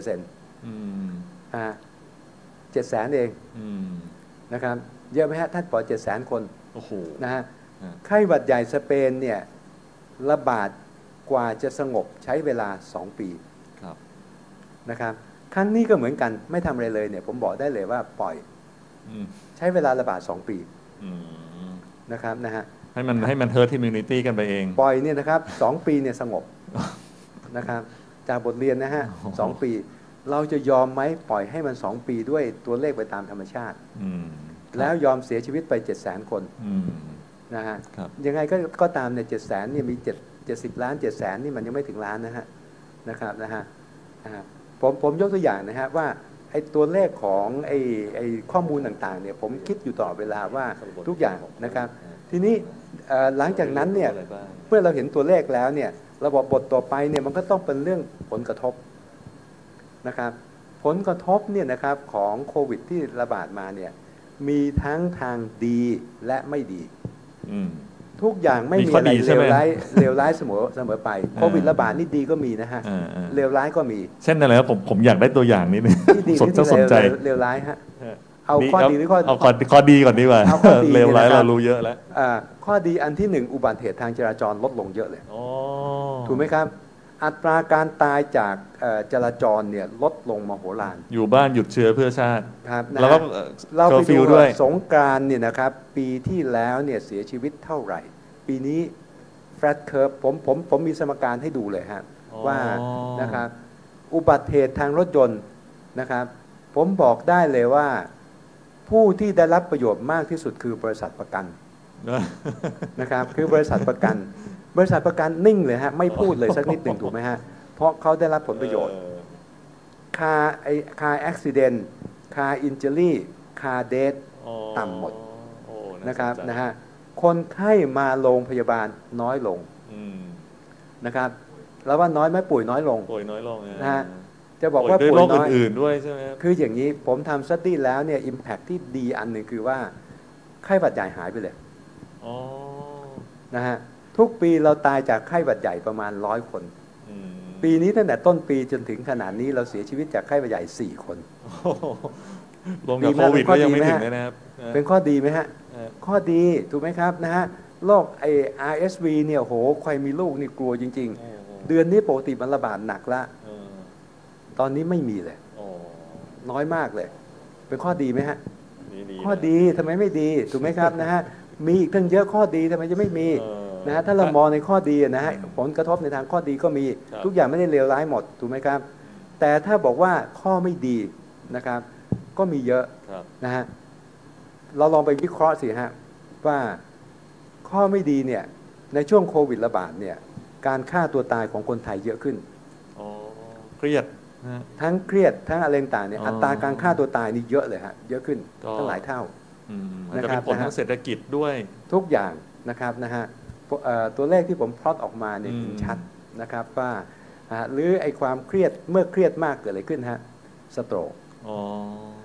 700,000 เองนะครับเยอะไหมฮะท่านปล่อย700,000 คนนะฮะไข้หวัดใหญ่สเปนเนี่ยระบาดกว่าจะสงบใช้เวลา2 ปีนะครับครั้งนี้ก็เหมือนกันไม่ทำอะไรเลยเนี่ยผมบอกได้เลยว่าปล่อยใช้เวลาระบาด2 ปีนะครับนะฮะให้มันherd immunity กันไปเองปล่อยเนี่ยนะครับ2 ปีเนี่ยสงบนะครับจากบทเรียนนะฮะ2 ปีเราจะยอมไหมปล่อยให้มัน2 ปีด้วยตัวเลขไปตามธรรมชาติแล้วยอมเสียชีวิตไป700,000 คนนะฮะยังไงก็ตามเนี่ย700,000เนี่ยมี70 ล้าน700,000นี่มันยังไม่ถึงล้านนะครับนะฮะผมยกตัวอย่างนะฮะว่าไอ้ตัวเลขของไอ้ข้อมูลต่างๆเนี่ยผมคิดอยู่ตลอดเวลาว่าทุกอย่างนะครับทีนี้หลังจากนั้นเนี่ยเมื่อเราเห็นตัวเลขแล้วเนี่ยระบบบทต่อไปเนี่ยมันก็ต้องเป็นเรื่องผลกระทบนะครับผลกระทบเนี่ยนะครับของโควิดที่ระบาดมาเนี่ยมีทั้งทางดีและไม่ดีทุกอย่างไม่มีอะไรเลวร้ายเสมอไปโควิดระบาดนี่ดีก็มีนะฮะเลวร้ายก็มีเช่นอะไรครับผมอยากได้ตัวอย่างนิดนึงสนใจเลวร้ายฮะเอาข้อดีหรือเอาข้อดีก่อนดีกว่าเลวร้ายเรารู้เยอะแล้วข้อดีอันที่1อุบัติเหตุทางจราจรลดลงเยอะเลยถูกไหมครับอัตราการตายจากจราจรเนี่ยลดลงมโหฬารอยู่บ้านหยุดเชื้อเพื่อชาติครับแล้วก็เราไปดูสงกรานต์เนี่ยนะครับปีที่แล้วเนี่ยเสียชีวิตเท่าไหร่ปีนี้แฟลตเคิร์ฟผมมีสมการให้ดูเลยฮะว่านะครับอุบัติเหตุทางรถยนต์นะครับผมบอกได้เลยว่าผู้ที่ได้รับประโยชน์มากที่สุดคือบริษัทประกันนะครับคือบริษัทประกันนิ่งเลยฮะไม่พูดเลยสักนิดหนึ่งถูกไหมฮะเพราะเขาได้รับผลประโยชน์คาแอ็กซิเดนต์คาอินเจอรี่คาเดทต่ำหมดนะครับนะฮะคนไข้มาโรงพยาบาลน้อยลงนะครับแล้วว่าน้อยไหมป่วยน้อยลงนะฮะจะบอกว่าป่วยน้อยอื่นด้วยใช่ไหมคืออย่างนี้ผมทำสตี้แล้วเนี่ยอิมแพคที่ดีอันหนึ่งคือว่าไข้หวัดใหญ่หายไปเลยนะฮะทุกปีเราตายจากไข้หวัดใหญ่ประมาณ100 คนปีนี้ตั้งแต่ต้นปีจนถึงขนาดนี้เราเสียชีวิตจากไข้หวัดใหญ่4 คนรวมกับโควิดก็ยังไม่ถึงนะครับเป็นข้อดีไหมฮะข้อดีถูกไหมครับนะฮะโรคRSV เนี่ยโหใครมีลูกนี่กลัวจริงๆเดือนนี้ปกติมันระบาดหนักละตอนนี้ไม่มีเลยน้อยมากเลยเป็นข้อดีไหมฮะข้อดีทำไมไม่ดีถูกไหมครับนะฮะมีอีกตั้งเยอะข้อดีทำไมจะไม่มีนะฮะถ้าเรามองในข้อดีนะฮะผลกระทบในทางข้อดีก็มีทุกอย่างไม่ได้เลวร้ายหมดถูกไหมครับแต่ถ้าบอกว่าข้อไม่ดีนะครับก็มีเยอะนะฮะเราลองไปวิเคราะห์สิฮะว่าข้อไม่ดีเนี่ยในช่วงโควิดระบาดเนี่ยการฆ่าตัวตายของคนไทยเยอะขึ้นเครียดทั้งเครียดทั้งอะไรต่างเนี่ยอัตราการฆ่าตัวตายนี่เยอะเลยฮะเยอะขึ้นตั้งหลายเท่านะครับผลทางเศรษฐกิจด้วยทุกอย่างนะครับนะฮะตัวเลขที่ผมพลอตออกมาเนี่ยชัดนะครับว่าหรือไอ้ความเครียดเมื่อเครียดมากเกิดอะไรขึ้นฮะสโตรก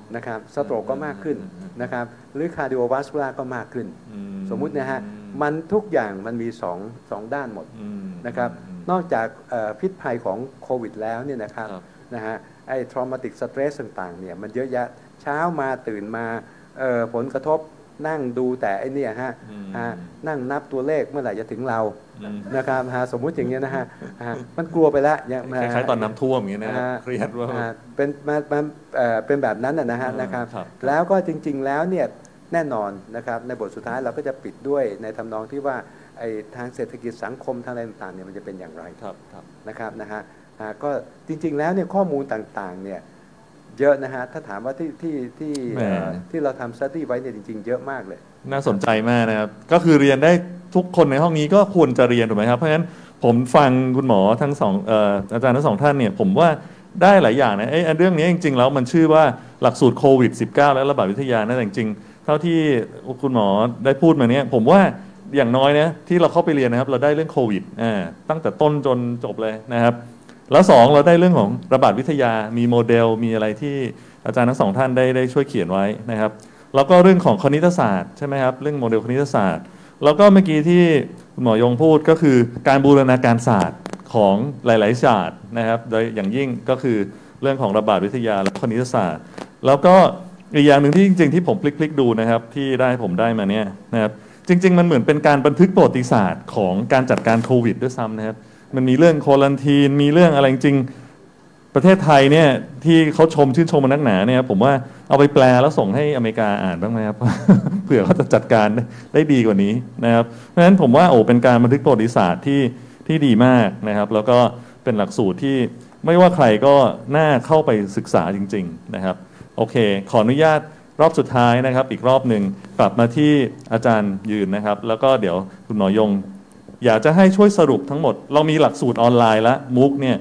นะครับสโตรกก็มากขึ้นนะครับหรือคาร์ดิโอวัสคูลาร์ก็มากขึ้นสมมุตินะฮะมันทุกอย่างมันมีสองด้านหมดนะครับนอกจากพิษภัยของโควิดแล้วเนี่ยนะครับนะฮะไอ้ traumatic stress ต่างๆเนี่ยมันเยอะแยะเช้ามาตื่นมาผลกระทบนั่งดูแต่ไอ้นี่ฮะนั่งนับตัวเลขเมื่อไหร่จะถึงเรานะครับสมมุติอย่างเงี้ยนะฮะมันกลัวไปแล้วคล้ายๆตอนน้ำท่วมอย่างเงี้ยนะเครียดว่าเป็นแบบนั้นนะครับแล้วก็จริงๆแล้วเนี่ยแน่นอนนะครับในบทสุดท้ายเราก็จะปิดด้วยในทำนองที่ว่าไอ้ทางเศรษฐกิจสังคมทางอะไรต่างๆเนี่ยมันจะเป็นอย่างไรนะครับนะฮะก็จริงๆแล้วเนี่ยข้อมูลต่างๆเนี่ยเยอะนะฮะถ้าถามว่าที่เราทำสตั๊ดี้ไว้เนี่ยจริงๆเยอะมากเลยน่าสนใจมากนะครับก็คือเรียนได้ทุกคนในห้องนี้ก็ควรจะเรียนถูกไหมครับเพราะฉะนั้นผมฟังคุณหมอทั้งสองอาจารย์ทั้งสองท่านเนี่ยผมว่าได้หลายอย่างนะเรื่องนี้จริงๆแล้วมันชื่อว่าหลักสูตรโควิด -19 และระบาดวิทยานะแต่จริงๆเท่าที่คุณหมอได้พูดมาเนี่ยผมว่าอย่างน้อยนะที่เราเข้าไปเรียนนะครับเราได้เรื่องโควิดตั้งแต่ต้นจนจบเลยนะครับแล้ว2เราได้เรื่องของระบาดวิทยามีโมเดลมีอะไรที่อาจารย์ทั้งสองท่านได้ช่วยเขียนไว้นะครับแล้วก็เรื่องของคณิตศาสตร์ใช่ไหมครับเรื่องโมเดลคณิตศาสตร์แล้วก็เมื่อกี้ที่คุณหมอยงพูดก็คือการบูรณาการศาสตร์ของหลายๆศาสตร์นะครับโดยอย่างยิ่งก็คือเรื่องของระบาดวิทยาและคณิตศาสตร์แล้วก็อีกอย่างหนึ่งที่จริงๆที่ผมพลิกๆดูนะครับที่ผมได้มาเนี่ยนะครับจริงๆมันเหมือนเป็นการบันทึกประวัติศาสตร์ของการจัดการโควิดด้วยซ้ำนะครับมันมีเรื่องโควอรันทีนมีเรื่องอะไรจริงประเทศไทยเนี่ยที่เขาชื่นชมมานักหนาเนี่ยผมว่าเอาไปแปลแล้วส่งให้อเมริกาอ่านบ้างไหมครับ เผื่อเขาจะจัดการได้ดีกว่านี้นะครับเพราะฉะนั้นผมว่าเป็นการบันทึกประวัติศาสตร์ที่ดีมากนะครับแล้วก็เป็นหลักสูตรที่ไม่ว่าใครก็น่าเข้าไปศึกษาจริงๆนะครับโอเคขออนุญาตรอบสุดท้ายนะครับอีกรอบหนึ่งกลับมาที่อาจารย์ยืนนะครับแล้วก็เดี๋ยวคุณหมอยงอยากจะให้ช่วยสรุปทั้งหมดเรามีหลักสูตรออนไลน์แล้วมุกเนี่ย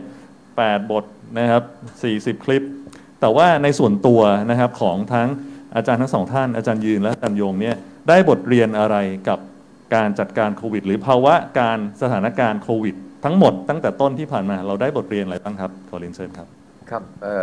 8 บทนะครับ40 คลิปแต่ว่าในส่วนตัวนะครับของทั้งอาจารย์ทั้งสองท่านอาจารย์ยืนและอาจารย์ยงเนี่ยได้บทเรียนอะไรกับการจัดการโควิดหรือภาวะการสถานการณ์โควิดทั้งหมดตั้งแต่ต้นที่ผ่านมาเราได้บทเรียนอะไรบ้างครับขอเรียนเชิญครับครับ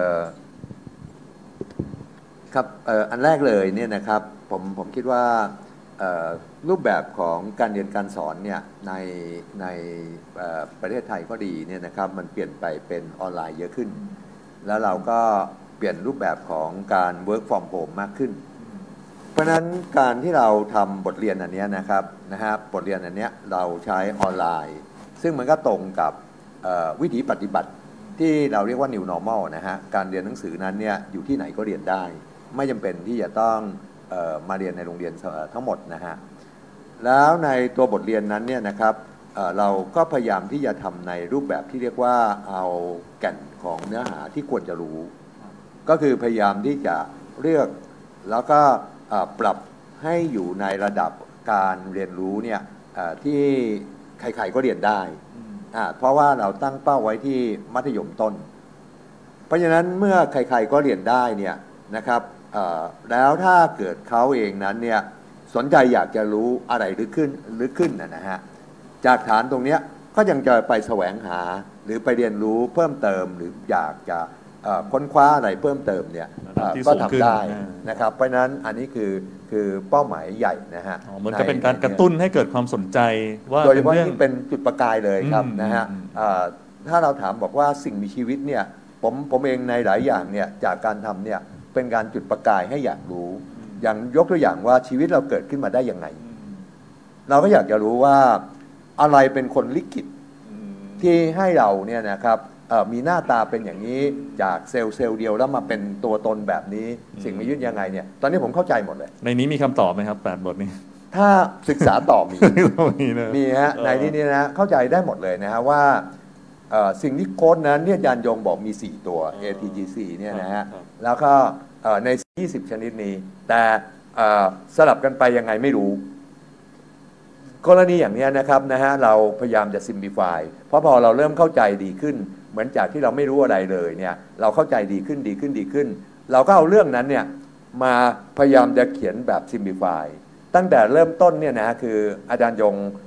อันแรกเลยเนี่ยนะครับผมคิดว่ารูปแบบของการเรียนการสอนเนี่ยในประเทศไทยก็ดีเนี่ยนะครับมันเปลี่ยนไปเป็นออนไลน์เยอะขึ้นแล้วเราก็เปลี่ยนรูปแบบของการ work from home มากขึ้นเพราะฉะนั้นการที่เราทำบทเรียนอันนี้นะครับบทเรียนอันนี้เราใช้ออนไลน์ซึ่งมันก็ตรงกับวิถีปฏิบัติที่เราเรียกว่า new normal นะฮะการเรียนหนังสือนั้นเนี่ยอยู่ที่ไหนก็เรียนได้ไม่จำเป็นที่จะต้องมาเรียนในโรงเรียนทั้งหมดนะฮะแล้วในตัวบทเรียนนั้นเนี่ยนะครับเราก็พยายามที่จะทำในรูปแบบที่เรียกว่าเอาแก่นของเนื้อหาที่ควรจะรู้ก็คือพยายามที่จะเลือกแล้วก็ปรับให้อยู่ในระดับการเรียนรู้เนี่ยที่ใครๆก็เรียนได้เพราะว่าเราตั้งเป้าไว้ที่มัธยมต้นเพราะฉะนั้นเมื่อใครๆก็เรียนได้เนี่ยนะครับแล้วถ้าเกิดเขาเองนั้นเนี่ยสนใจอยากจะรู้อะไรลึกขึ้นนะฮะจากฐานตรงนี้ก็ยังจะไปแสวงหาหรือไปเรียนรู้เพิ่มเติมหรืออยากจะค้นคว้าอะไรเพิ่มเติมเนี่ยก็ทำได้นะครับเพราะฉะนั้นอันนี้คือเป้าหมายใหญ่นะฮะมันก็เป็นการกระตุ้นให้เกิดความสนใจว่าโดยเฉพาะที่เป็นจุดประกายเลยครับนะฮะถ้าเราถามบอกว่าสิ่งมีชีวิตเนี่ยผมเองในหลายอย่างเนี่ยจากการทำเนี่ยเป็นการจุดประกายให้อยากรู้อย่างยกตัวอย่างว่าชีวิตเราเกิดขึ้นมาได้ยังไงเราก็อยากจะรู้ว่าอะไรเป็นคนลิขิตที่ให้เราเนี่ยนะครับมีหน้าตาเป็นอย่างนี้จากเซลล์เดียวแล้วมาเป็นตัวตนแบบนี้สิ่งมีชีวิตยังไงเนี่ยตอนนี้ผมเข้าใจหมดเลยในนี้มีคำตอบไหมครับ8 บทนี้ถ้าศึกษาต่อมีฮะในที่นี้นะเข้าใจได้หมดเลยนะฮะว่าสิ่งที่โค้ดนั้นเนี่ยอาจารย์ยงบอกมี4ตัว ATGC เนี่ยนะฮะแล้วก็ใน20ชนิดนี้แต่สลับกันไปยังไงไม่รู้กรณีอย่างนี้นะครับนะฮะเราพยายามจะ simplify เพราะพอเราเริ่มเข้าใจดีขึ้นเหมือนจากที่เราไม่รู้อะไรเลยเนี่ยเราเข้าใจดีขึ้นเราก็เอาเรื่องนั้นเนี่ยมาพยายามจะเขียนแบบ simplify ตั้งแต่เริ่มต้นเนี่ยนะคืออาจารย์ยง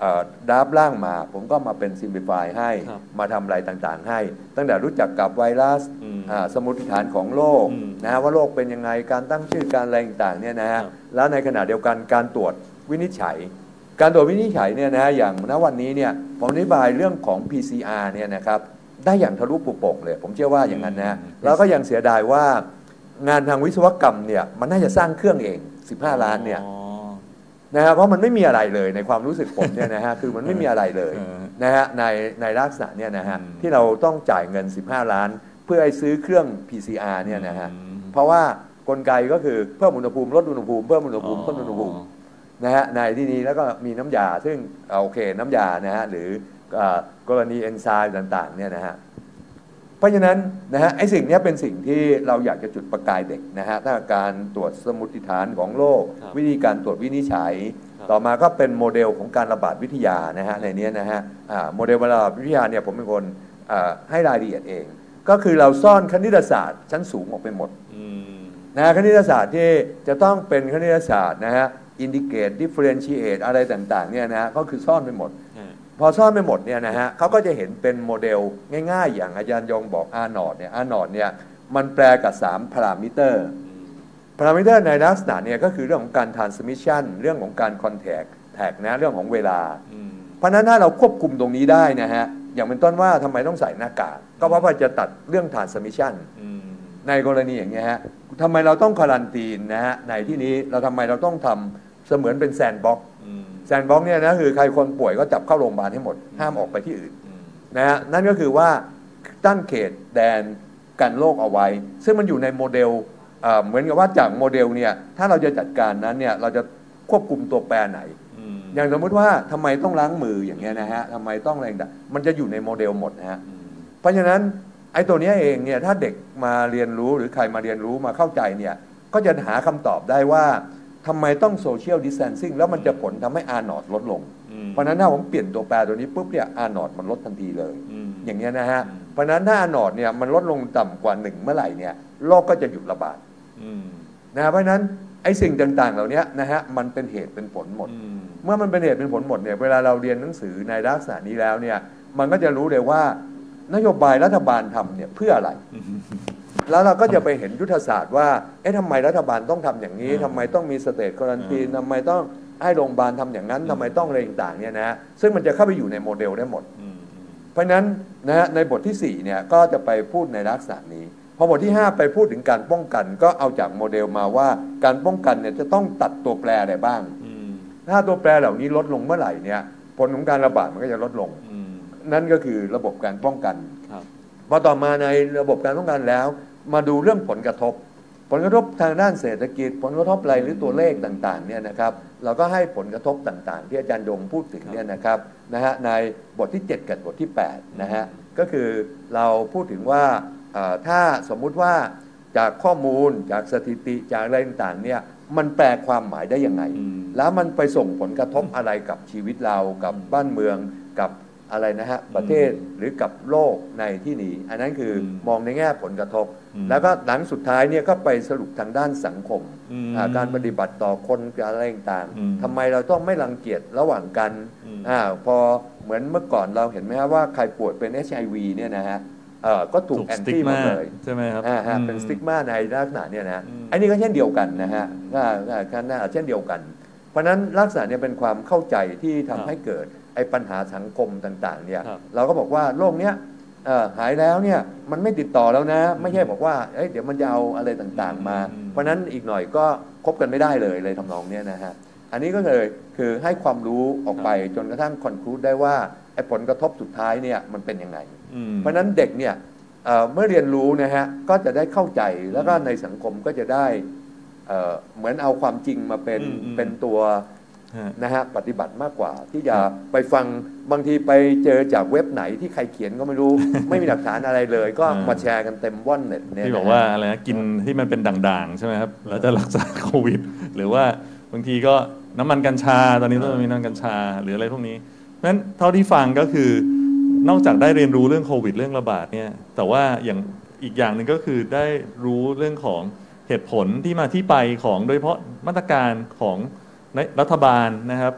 ดราฟร่างมาผมก็มาเป็นซิมพลิฟายให้มาทำอะไรต่างๆให้ตั้งแต่รู้จักกับไวรัสสมมติฐานของโรคนะฮะว่าโรคเป็นยังไงการตั้งชื่อการอะไรต่างๆเนี่ยนะฮะแล้วในขณะเดียวกันการตรวจวินิจฉัยเนี่ยนะฮะอย่างณวันนี้เนี่ยผมอธิบายเรื่องของ PCR เนี่ยนะครับได้อย่างทะลุปุโป่งเลยผมเชื่อว่าอย่างนั้นนะแล้วก็ยังเสียดายว่างานทางวิศวกรรมเนี่ยมันน่าจะสร้างเครื่องเอง15 ล้านเนี่ยนะฮะเพราะมันไม่มีอะไรเลยในความรู้สึกผมเนี่ยนะฮะคือมันไม่มีอะไรเลยนะฮะในลักษณะเนี่ยนะฮะที่เราต้องจ่ายเงิน15 ล้านเพื่อให้ซื้อเครื่อง PCR เนี่ยนะฮะเพราะว่ากลไกก็คือเพิ่มอุณหภูมิลดอุณหภูมิเพิ่มอุณหภูมิลดอุณหภูมินะฮะในที่นี้แล้วก็มีน้ำยาซึ่งโอเคน้ำยานะฮะหรือกรณีเอนไซม์ต่างๆเนี่ยนะฮะเพราะฉะนั้นนะฮะไอ้สิ่งนี้เป็นสิ่งที่เราอยากจะจุดประกายเด็กนะฮะถ้าการตรวจสมมติฐานของโรควิธีการตรวจวินิจฉัยต่อมาก็เป็นโมเดลของการระบาดวิทยานะฮะในนี้นะฮะโมเดลระบาดวิทยาเนี่ยผมเป็นคนให้รายละเอียดเองก็คือเราซ่อนคณิตศาสตร์ชั้นสูงออกไปหมดนะคณิตศาสตร์ที่จะต้องเป็นคณิตศาสตร์นะฮะindicate differentiate อะไรต่างๆเนี่ยนะฮะก็คือซ่อนไปหมดพอซ่อนไปหมดเนี่ยนะฮะเขาก็จะเห็นเป็นโมเดลง่ายๆอย่างอาจารย์ยงบอกR0เนี่ยR0เนี่ยมันแปลกับ3พารามิเตอร์ในลักษณะเนี่ยก็คือเรื่องของการ transmission เรื่องของการ contact tag นะเรื่องของเวลาเพราะนั้นถ้าเราควบคุมตรงนี้ได้นะฮะอย่างเป็นต้นว่าทำไมต้องใส่หน้ากากก็เพราะว่าจะตัดเรื่อง transmission ในกรณีอย่างเงี้ยฮะทำไมเราต้องการันตีนนะฮะในที่นี้เราทำไมเราต้องทำเสมือนเป็นแซนด์บ็อกซ์เนี่ยนะคือใครคนป่วยก็จับเข้าโรงพยาบาลให้หมดห้ามออกไปที่อื่นนะฮะนั่นก็คือว่าตั้งเขตแดนกันโรคเอาไว้ซึ่งมันอยู่ในโมเดลเหมือนกับว่าจากโมเดลเนี่ยถ้าเราจะจัดการนั้นเนี่ยเราจะควบคุมตัวแปรไหนอย่างสมมติว่าทำไมต้องล้างมืออย่างเงี้ยนะฮะทำไมต้องอะไรต่างมันจะอยู่ในโมเดลหมดนะฮะเพราะฉะนั้นไอ้ตัวนี้เองเนี่ยถ้าเด็กมาเรียนรู้หรือใครมาเรียนรู้มาเข้าใจเนี่ยก็จะหาคำตอบได้ว่าทำไมต้องโซเชียลดิสแทนซิ่งแล้วมันจะผลทำให้R0ลดลงเพราะนั้นถ้าผมเปลี่ยนตัวแปรตัวนี้ปุ๊บเนี่ยR0มันลดทันทีเลยอย่างเงี้ยนะฮะเพราะนั้นถ้าR0เนี่ยมันลดลงต่ำกว่า1เมื่อไหร่เนี่ยโรคก็จะหยุดระบาดนะเพราะนั้นไอ้สิ่งต่างๆเหล่านี้นะฮะมันเป็นเหตุเป็นผลหมดเมื่อมันเป็นเหตุเป็นผลหมดเนี่ยเวลาเราเรียนหนังสือในลักษณะนี้แล้วเนี่ยมันก็จะรู้เลยว่านโยบายรัฐบาลทำเนี่ยเพื่ออะไรแล้วเราก็จะไปเห็นยุทธศาสตร์ว่าทำไมรัฐบาลต้องทำอย่างนี้ทำไมต้องมีสเตทควอรันทีนทำไมต้องให้โรงพยาบาลทำอย่างนั้นทำไมต้องอะไรต่างๆเนี่ยนะซึ่งมันจะเข้าไปอยู่ในโมเดลได้หมดเพราะฉะนั้นนะฮะในบทที่4เนี่ยก็จะไปพูดในลักษณะนี้พอบทที่5ไปพูดถึงการป้องกันก็เอาจากโมเดลมาว่าการป้องกันเนี่ยจะต้องตัดตัวแปรอะไรบ้างถ้าตัวแปรเหล่านี้ลดลงเมื่อไหร่เนี่ยผลของการระบาดมันก็จะลดลงนั่นก็คือระบบการป้องกันพอต่อมาในระบบการป้องกันแล้วมาดูเรื่องผลกระทบทางด้านเศรษฐกิจผลกระทบอะไรหรือตัวเลขต่างๆเนี่ยนะครับเราก็ให้ผลกระทบต่างๆที่อาจารย์ยงพูดถึงเนี่ยนะครับนะฮะในบทที่7กับบทที่8นะฮะก็คือเราพูดถึงว่าถ้าสมมุติว่าจากข้อมูลจากสถิติจากอะไรต่างๆเนี่ยมันแปลความหมายได้ยังไงแล้วมันไปส่งผลกระทบอะไรกับชีวิตเรากับบ้านเมืองกับอะไรนะฮะประเทศหรือกับโลกในที่นี้อันนั้นคือมองในแง่ผลกระทบแล้วก็หลังสุดท้ายเนี่ยก็ไปสรุปทางด้านสังคมการปฏิบัติต่อคนอะไรต่างๆทำไมเราต้องไม่รังเกียจระหว่างกันพอเหมือนเมื่อก่อนเราเห็นไหมครับว่าใครป่วยเป็น HIV เนี่ยนะฮะก็ถูกแอนตี้มาเลยใช่ไหมครับเป็นสติ๊กมาในลักษณะเนี่ยนะอันนี้ก็เช่นเดียวกันนะฮะเช่นเดียวกันเพราะนั้นลักษณะเนี่ยเป็นความเข้าใจที่ทำให้เกิดไอ้ปัญหาสังคมต่างๆเนี่ยเราก็บอกว่าโรคเนี้ยหายแล้วเนี่ยมันไม่ติดต่อแล้วนะไม่ใช่บอกว่าเดี๋ยวมันจะเอาอะไรต่างๆมาเพราะนั้นอีกหน่อยก็คบกันไม่ได้เลยทำนองเนี้ยนะฮะอันนี้ก็เลยคือให้ความรู้ออกไปจนกระทั่งคอนคลูดได้ว่าไอ้ผลกระทบสุดท้ายเนี่ยมันเป็นยังไงเพราะนั้นเด็กเนี่ยเมื่อเรียนรู้นะฮะก็จะได้เข้าใจแล้วก็ในสังคมก็จะได้เหมือนเอาความจริงมาเป็นตัวนะฮะปฏิบัติมากกว่าที่จะไปฟังบางทีไปเจอจากเว็บไหนที่ใครเขียนก็ไม่รู้ ไม่มีหลักฐานอะไรเลยก็มาแชร์กันเต็มว่อนเน็ตเนี่ยที่บอกว่าอะไรนะกินที่มันเป็นด่างๆใช่ไหมครับแล้วจะรักษาโควิดหรือว่าบางทีก็น้ำมันกัญชาตอนนี้ต้องมีน้ำมันกัญชาหรืออะไรพวกนี้เพราะฉะนั้นเท่าที่ฟังก็คือนอกจากได้เรียนรู้เรื่องโควิดเรื่องระบาดเนี่ยแต่ว่าอย่างอีกอย่างหนึ่งก็คือได้รู้เรื่องของเหตุผลที่มาที่ไปของโดยเฉพาะมาตรการของรัฐบาลนะครับ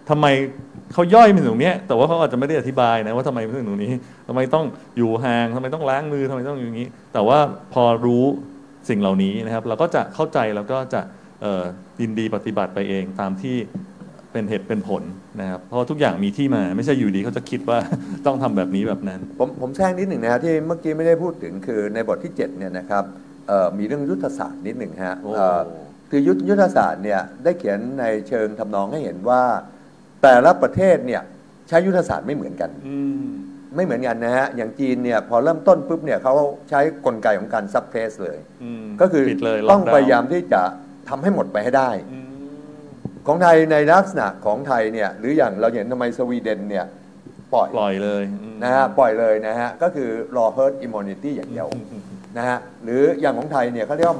ทำไมเขาย่อยเป็นตรงนี้แต่ว่าเขาอาจจะไม่ได้อธิบายนะว่าทำไมเป็นตรงนี้ทำไมต้องอยู่ห่างทำไมต้องล้างมือทำไมต้องอย่างนี้แต่ว่าพอรู้สิ่งเหล่านี้นะครับเราก็จะเข้าใจแล้วก็จะยินดีปฏิบัติไปเองตามที่เป็นเหตุเป็นผลนะครับเพราะทุกอย่างมีที่มาไม่ใช่อยู่ดีเขาจะคิดว่าต้องทำแบบนี้แบบนั้นผมแทรกนิดหนึ่งนะที่เมื่อกี้ไม่ได้พูดถึงคือในบทที่7เนี่ยนะครับมีเรื่องยุทธศาสตร์นิดหนึ่งฮะคือยุทธศาสตร์เนี่ยได้เขียนในเชิงทำนองให้เห็นว่าแต่ละประเทศเนี่ยใช้ยุทธศาสตร์ไม่เหมือนกันไม่เหมือนกันนะฮะอย่างจีนเนี่ยพอเริ่มต้นปุ๊บเนี่ยเขาใช้กลไกของการซับเพรสเลยก็คือต้องพยายามที่จะทำให้หมดไปให้ได้ของไทยในลักษณะของไทยเนี่ยหรืออย่างเราเห็นทำไมสวีเดนเนี่ยปล่อยเลยนะฮะปล่อยเลยนะฮะก็คือรอ herd immunity อย่างเดียวนะฮะหรืออย่างของไทยเนี่ยเขาเรียกว่า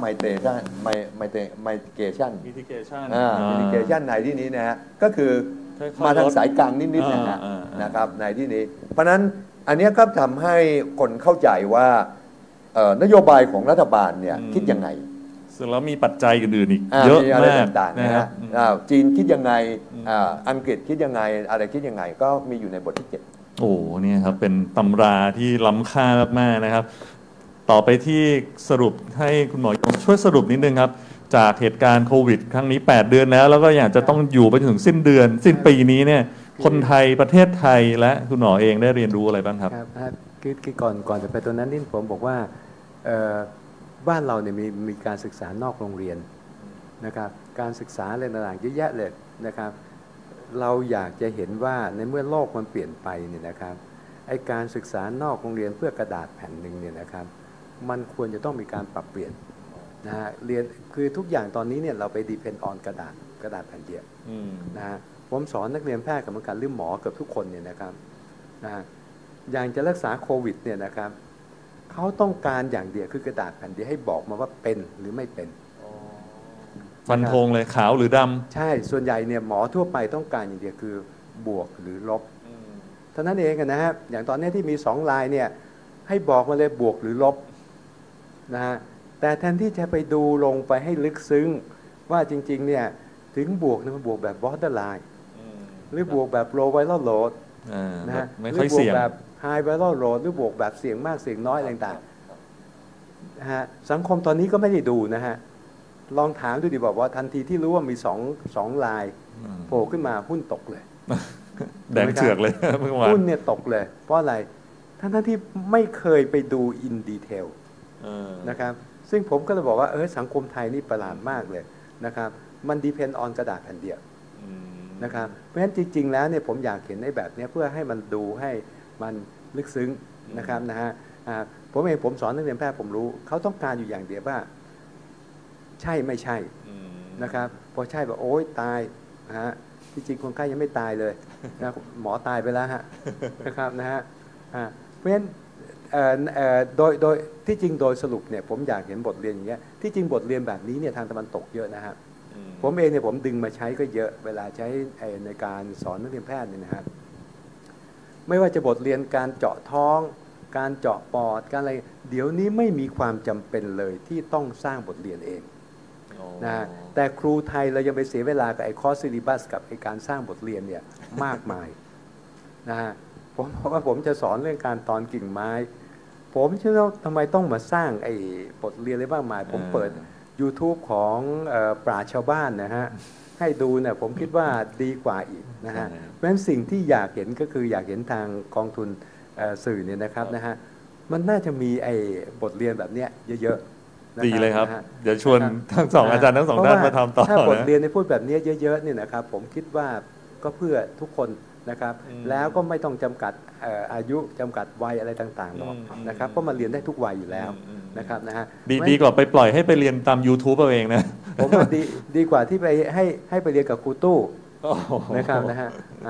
mitigation ในที่นี้นะฮะก็คือมาทางสายกลางนิดๆนะครับในที่นี้เพราะนั้นอันนี้ก็ทำให้คนเข้าใจว่านโยบายของรัฐบาลเนี่ยคิดยังไงแล้วมีปัจจัยอื่นๆอีกเยอะมากนะครับจีนคิดยังไงอังกฤษคิดยังไงอะไรคิดยังไงก็มีอยู่ในบทที่7โอ้เนี่ยครับเป็นตำราที่ล้ำค่ามากๆนะครับต่อไปที่สรุปให้คุณหมอยงช่วยสรุปนิดนึงครับจากเหตุการณ์โควิดครั้งนี้8 เดือนแล้วก็อยากจะต้องอยู่ไปถึงสิ้นปีนี้เนี่ยคนไทยประเทศไทยและคุณหมอเองได้เรียนรู้อะไรบ้างครับคือก่อนจะไปตัวนั้นนี่ผมบอกว่าบ้านเราเนี่ยมีการศึกษานอกโรงเรียนนะครับการศึกษาอะไรต่างๆเยอะแยะเลยนะครับเราอยากจะเห็นว่าในเมื่อโลกมันเปลี่ยนไปเนี่ยนะครับไอการศึกษานอกโรงเรียนเพื่อกระดาษแผ่นหนึ่งเนี่ยนะครับมันควรจะต้องมีการปรับเปลี่ยนนะฮะเรียนคือทุกอย่างตอนนี้เนี่ยเราไป depend on กระดาษแผ่นเดียวนะฮะผมสอนนักเรียนแพทย์กับการหรือหมอเกือบทุกคนเนี่ยนะครับนะฮะอย่างจะรักษาโควิดเนี่ยนะครับเขาต้องการอย่างเดียวคือกระดาษแผ่นเดียวให้บอกมาว่าเป็นหรือไม่เป็นฟันธงเลยขาวหรือดำใช่ส่วนใหญ่เนี่ยหมอทั่วไปต้องการอย่างเดียวคือบวกหรือลบเท่านั้นเองนะฮะอย่างตอนนี้ที่มี2 ลายเนี่ยให้บอกมาเลยบวกหรือลบนะฮะแต่แทนที่จะไปดูลงไปให้ลึกซึ้งว่าจริงๆเนี่ยถึงบวกเนี่ยมันบวกแบบ borderline หรือบวกแบบ low viral load นะฮะหรือบวกแบบ high viral load หรือบวกแบบเสี่ยงมากเสี่ยงน้อยอะไรต่างๆนะฮะสังคมตอนนี้ก็ไม่ได้ดูนะฮะลองถามดูดิบอกว่าทันทีที่รู้ว่ามีสองลายโผล่ขึ้นมาหุ้นตกเลยแดงเถือกเลยเมื่อวานหุ้นเนี่ยตกเลยเพราะอะไรทั้งที่ไม่เคยไปดู in detail นะครับซึ่งผมก็เลยบอกว่าสังคมไทยนี่ประหลาดมากเลยนะครับมัน depend on กระดาษแผ่นเดียวนะครับเพราะฉะนั้นจริงๆแล้วเนี่ยผมอยากเห็นในแบบนี้เพื่อให้มันดูให้มันลึกซึ้งนะครับนะฮะผมสอนนักเรียนแพทย์ผมรู้เขาต้องการอยู่อย่างเดียวว่าใช่ไม่ใช่นะครับพอใช่แบบโอ๊ยตายนะฮะที่จริงคนไข้ยังไม่ตายเลยนะหมอตายไปแล้วฮะนะครับนะฮะเพราะฉะนั้นโดยที่จริงโดยสรุปเนี่ยผมอยากเห็นบทเรียนอย่างเงี้ยที่จริงบทเรียนแบบนี้เนี่ยทางตะวันตกเยอะนะฮะผมเองเนี่ยผมดึงมาใช้ก็เยอะเวลาใช้ในการสอนนักเรียนแพทย์เนี่ยนะครับไม่ว่าจะบทเรียนการเจาะท้องการเจาะปอดการอะไรเดี๋ยวนี้ไม่มีความจำเป็นเลยที่ต้องสร้างบทเรียนเองนะแต่ครูไทยเรายังไปเสียเวลากับไอ้คอร์สซิลิบัสกับไอ้การสร้างบทเรียนเนี่ยมากมายนะฮะผมบอกว่าผมจะสอนเรื่องการตอนกิ่งไม้ผมเชื่อว่าทำไมต้องมาสร้างไอ้บทเรียนอะไรมากมายผมเปิด YouTube ของปราชญ์ชาวบ้านนะฮะให้ดูเนี่ยผมคิดว่าดีกว่าอีกนะฮะเพราะฉะนั้นสิ่งที่อยากเห็นก็คืออยากเห็นทางกองทุนสื่อเนี่ยนะครับนะฮะมันน่าจะมีไอ้บทเรียนแบบเนี้ยเยอะๆดีเลยครับเดี๋ยวชวนทั้งสองอาจารย์ทั้งสองท่านมาทำต่อถ้าบทเรียนในพูดแบบนี้เยอะๆเนี่ยนะครับผมคิดว่าก็เพื่อทุกคนนะครับแล้วก็ไม่ต้องจำกัดอายุจำกัดวัยอะไรต่างๆหรอกนะครับเพราะมันเรียนได้ทุกวัยอยู่แล้วนะครับนะฮะดีกว่าไปปล่อยให้ไปเรียนตาม YouTube เอาเองนะผมว่าดีกว่าที่ไปให้ไปเรียนกับครูตู้นะครับนะฮะ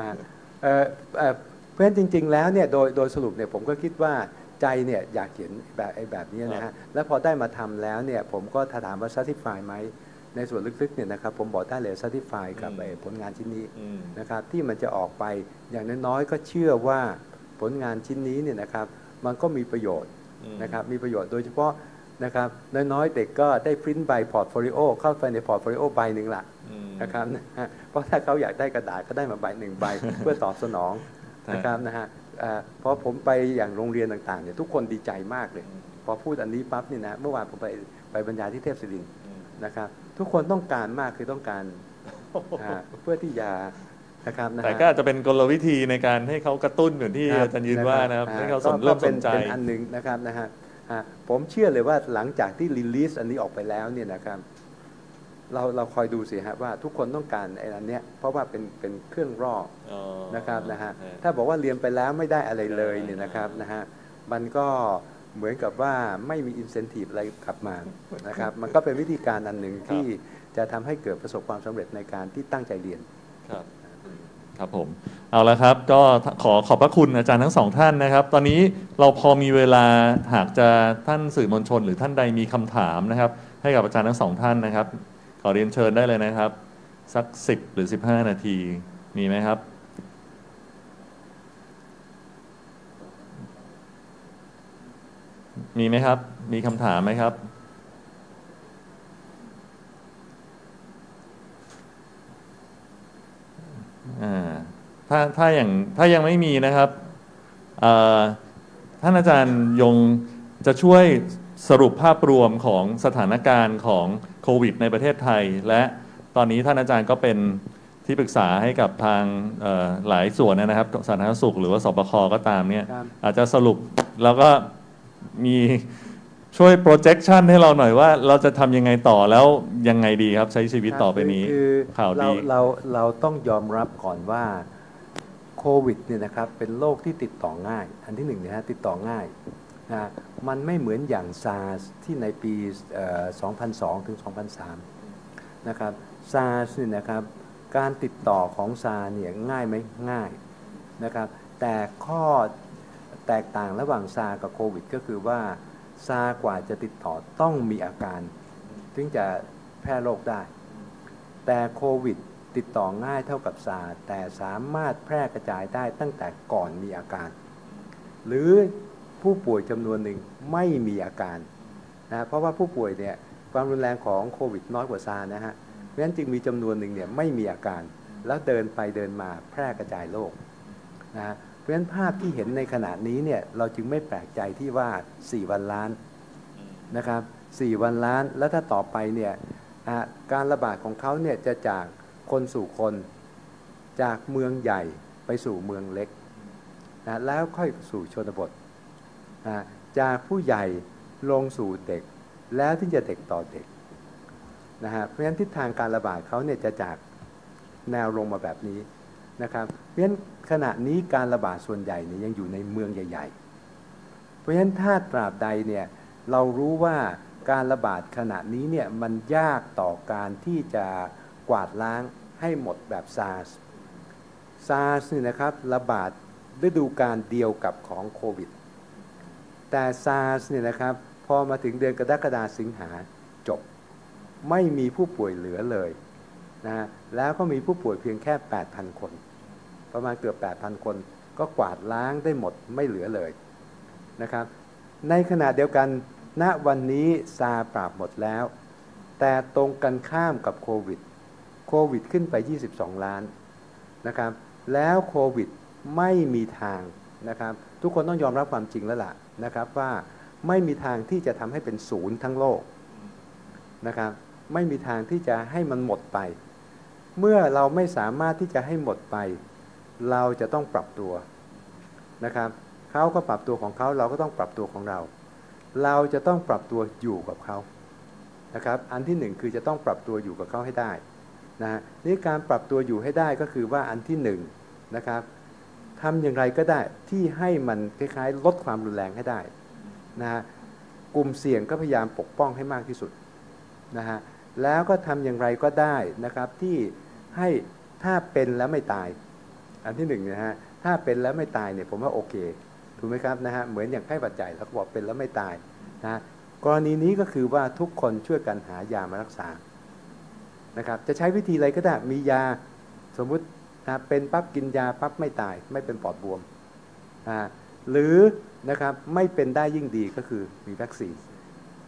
เพราะฉะนั้นจริงๆแล้วเนี่ยโดยสรุปเนี่ยผมก็คิดว่าใจเนี่ยอยากเห็นแบบนี้นะฮะแล้วพอได้มาทำแล้วเนี่ยผมก็ถามว่า satisfy ไหมในส่วนลึกๆเนี่ยนะครับผมบอกได้เลย satisfy กับผลงานชิ้นนี้นะครับที่มันจะออกไปอย่างน้อยๆก็เชื่อว่าผลงานชิ้นนี้เนี่ยนะครับมันก็มีประโยชน์นะครับมีประโยชน์โดยเฉพาะนะครับน้อยๆเด็กก็ได้พริ้นใบพอร์ตโฟลิโอเข้าไปในพอร์ตโฟลิโอใบหนึ่งละนะครับเพราะถ้าเขาอยากได้กระดาษก็ได้มาใบหนึ่งใบ เพื่อตอบสนองนะครับนะฮะพอผมไปอย่างโรงเรียนต่างๆเนี่ยทุกคนดีใจมากเลยพอพูดอันนี้ปั๊บนี่นะเมื่อวานผมไปบรรยายที่เทพศิรินทร์นะครับทุกคนต้องการมากคือต้องการเพื่อที่จะนะครับแต่ก็อาจจะเป็นกลวิธีในการให้เขากระตุ้นเหมือนที่อาจารย์ยืนว่านะครับให้เขาเริ่มสนใจเป็นอันหนึ่งนะครับนะฮะผมเชื่อเลยว่าหลังจากที่รีลีสอันนี้ออกไปแล้วเนี่ยนะครับเราคอยดูสิฮะว่าทุกคนต้องการอันเนี้ยเพราะว่าเป็นเครื่องร่อนะครับนะฮะถ้าบอกว่าเรียนไปแล้วไม่ได้อะไรเลยเนี่ยนะครับนะฮะมันก็เหมือนกับว่าไม่มีอินเซนティブอะไรกลับมานะครับมันก็เป็นวิธีการอันหนึ่งที่จะทำให้เกิดประสบความสำเร็จในการที่ตั้งใจเรียนครับผมเอาละครับก็ขอบพระคุณอาจารย์ทั้งสองท่านนะครับตอนนี้เราพอมีเวลาหากจะท่านสื่อมวลชนหรือท่านใดมีคำถามนะครับให้กับอาจารย์ทั้งสองท่านนะครับขอเรียนเชิญได้เลยนะครับสัก10 หรือ 15 นาทีมีไหมครับมีไหมครับมีคำถามไหมครับถ้ายังไม่มีนะครับท่านอาจารย์ยงจะช่วยสรุปภาพรวมของสถานการณ์ของโควิดในประเทศไทยและตอนนี้ท่านอาจารย์ก็เป็นที่ปรึกษาให้กับทางหลายส่วนนะครับสาธารณสุขหรือว่าสบคก็ตามเนี่ยอาจจะสรุปแล้วก็มีช่วย projection ให้เราหน่อยว่าเราจะทำยังไงต่อแล้วยังไงดีครับใช้ชีวิตต่อไปนี้ข่าวดีเราต้องยอมรับก่อนว่าโควิดเนี่ยนะครับเป็นโรคที่ติดต่อง่ายอันที่หนึ่งนะฮะติดต่อง่ายนะมันไม่เหมือนอย่าง SARS ที่ในปี 2002 ถึง 2003 นะครับ SARS เนี่ยนะครับการติดต่อของ SARS เนี่ยง่ายไหมง่ายนะครับแต่ข้อแตกต่างระหว่าง SARS กับโควิดก็คือว่า SARS กว่าจะติดต่อต้องมีอาการถึงจะแพร่โรคได้แต่โควิดติดต่อง่ายเท่ากับSARSแต่สามารถแพร่กระจายได้ตั้งแต่ก่อนมีอาการหรือผู้ป่วยจำนวนหนึ่งไม่มีอาการนะเพราะว่าผู้ป่วยเนี่ยความรุนแรงของโควิดน้อยกว่าSARSนะฮะเพราะฉะนั้นจึงมีจำนวนหนึ่งเนี่ยไม่มีอาการแล้วเดินไปเดินมาแพร่กระจายโรคนะเพราะฉะนั้นภาพที่เห็นในขณะนี้เนี่ยเราจึงไม่แปลกใจที่ว่า4 วันล้านนะครับ4 วันล้านแล้วถ้าต่อไปเนี่ยการระบาดของเขาเนี่ยจะจากคนสู่คนจากเมืองใหญ่ไปสู่เมืองเล็กนะแล้วค่อยสู่ชนบทนะจากผู้ใหญ่ลงสู่เด็กแล้วที่จะเด็กต่อเด็กนะฮะเพราะฉะนั้นทิศทางการระบาดเขาเนี่ยจะจากแนวลงมาแบบนี้นะครับเพราะฉะนั้นขณะนี้การระบาดส่วนใหญ่เนี่ยยังอยู่ในเมืองใหญ่ๆเพราะฉะนั้นถ้าตราบใดเนี่ยเรารู้ว่าการระบาดขณะนี้เนี่ยมันยากต่อการที่จะกวาดล้างให้หมดแบบSARSนี่นะครับระบาดฤดูกาลเดียวกับของโควิดแต่ SARS เนี่ยนะครับพอมาถึงเดือนกรกฎาคมสิงหาจบไม่มีผู้ป่วยเหลือเลยนะแล้วก็มีผู้ป่วยเพียงแค่ 8,000 คนประมาณเกือบ 8,000 คนก็กวาดล้างได้หมดไม่เหลือเลยนะครับในขณะเดียวกันณวันนี้SARSปราบหมดแล้วแต่ตรงกันข้ามกับโควิดขึ้นไป22 ล้านนะครับแล้วโควิดไม่มีทางนะครับทุกคนต้องยอมรับความจริงแล้วล่ะนะครับว่าไม่มีทางที่จะทำให้เป็นศูนย์ทั้งโลกนะครับไม่มีทางที่จะให้มันหมดไปเมื่อเราไม่สามารถที่จะให้หมดไปเราจะต้องปรับตัวนะครับเขาก็ปรับตัวของเขาเราก็ต้องปรับตัวของเราเราจะต้องปรับตัวอยู่กับเขานะครับอันที่หนึ่งคือจะต้องปรับตัวอยู่กับเขาให้ได้นะนี่การปรับตัวอยู่ให้ได้ก็คือว่าอันที่หนึ่งนะครับทำอย่างไรก็ได้ที่ให้มันคล้ายๆลดความรุนแรงให้ได้นะฮะกลุ่มเสี่ยงก็พยายามปกป้องให้มากที่สุดนะฮะแล้วก็ทำอย่างไรก็ได้นะครับที่ให้ถ้าเป็นแล้วไม่ตายอันที่หนึ่งนะฮะถ้าเป็นแล้วไม่ตายเนี่ยผมว่าโอเคถูกไหมครับนะฮะเหมือนอย่างไข้หวัดใหญ่เราก็บอกเป็นแล้วไม่ตายนะกรณีนี้ก็คือว่าทุกคนช่วยกันหายามารักษานะครับจะใช้วิธีอะไรก็ได้มียาสมมุติเป็นปั๊บกินยาปั๊บไม่ตายไม่เป็นปอดบวมหรือนะครับไม่เป็นได้ยิ่งดีก็คือมีวัคซีน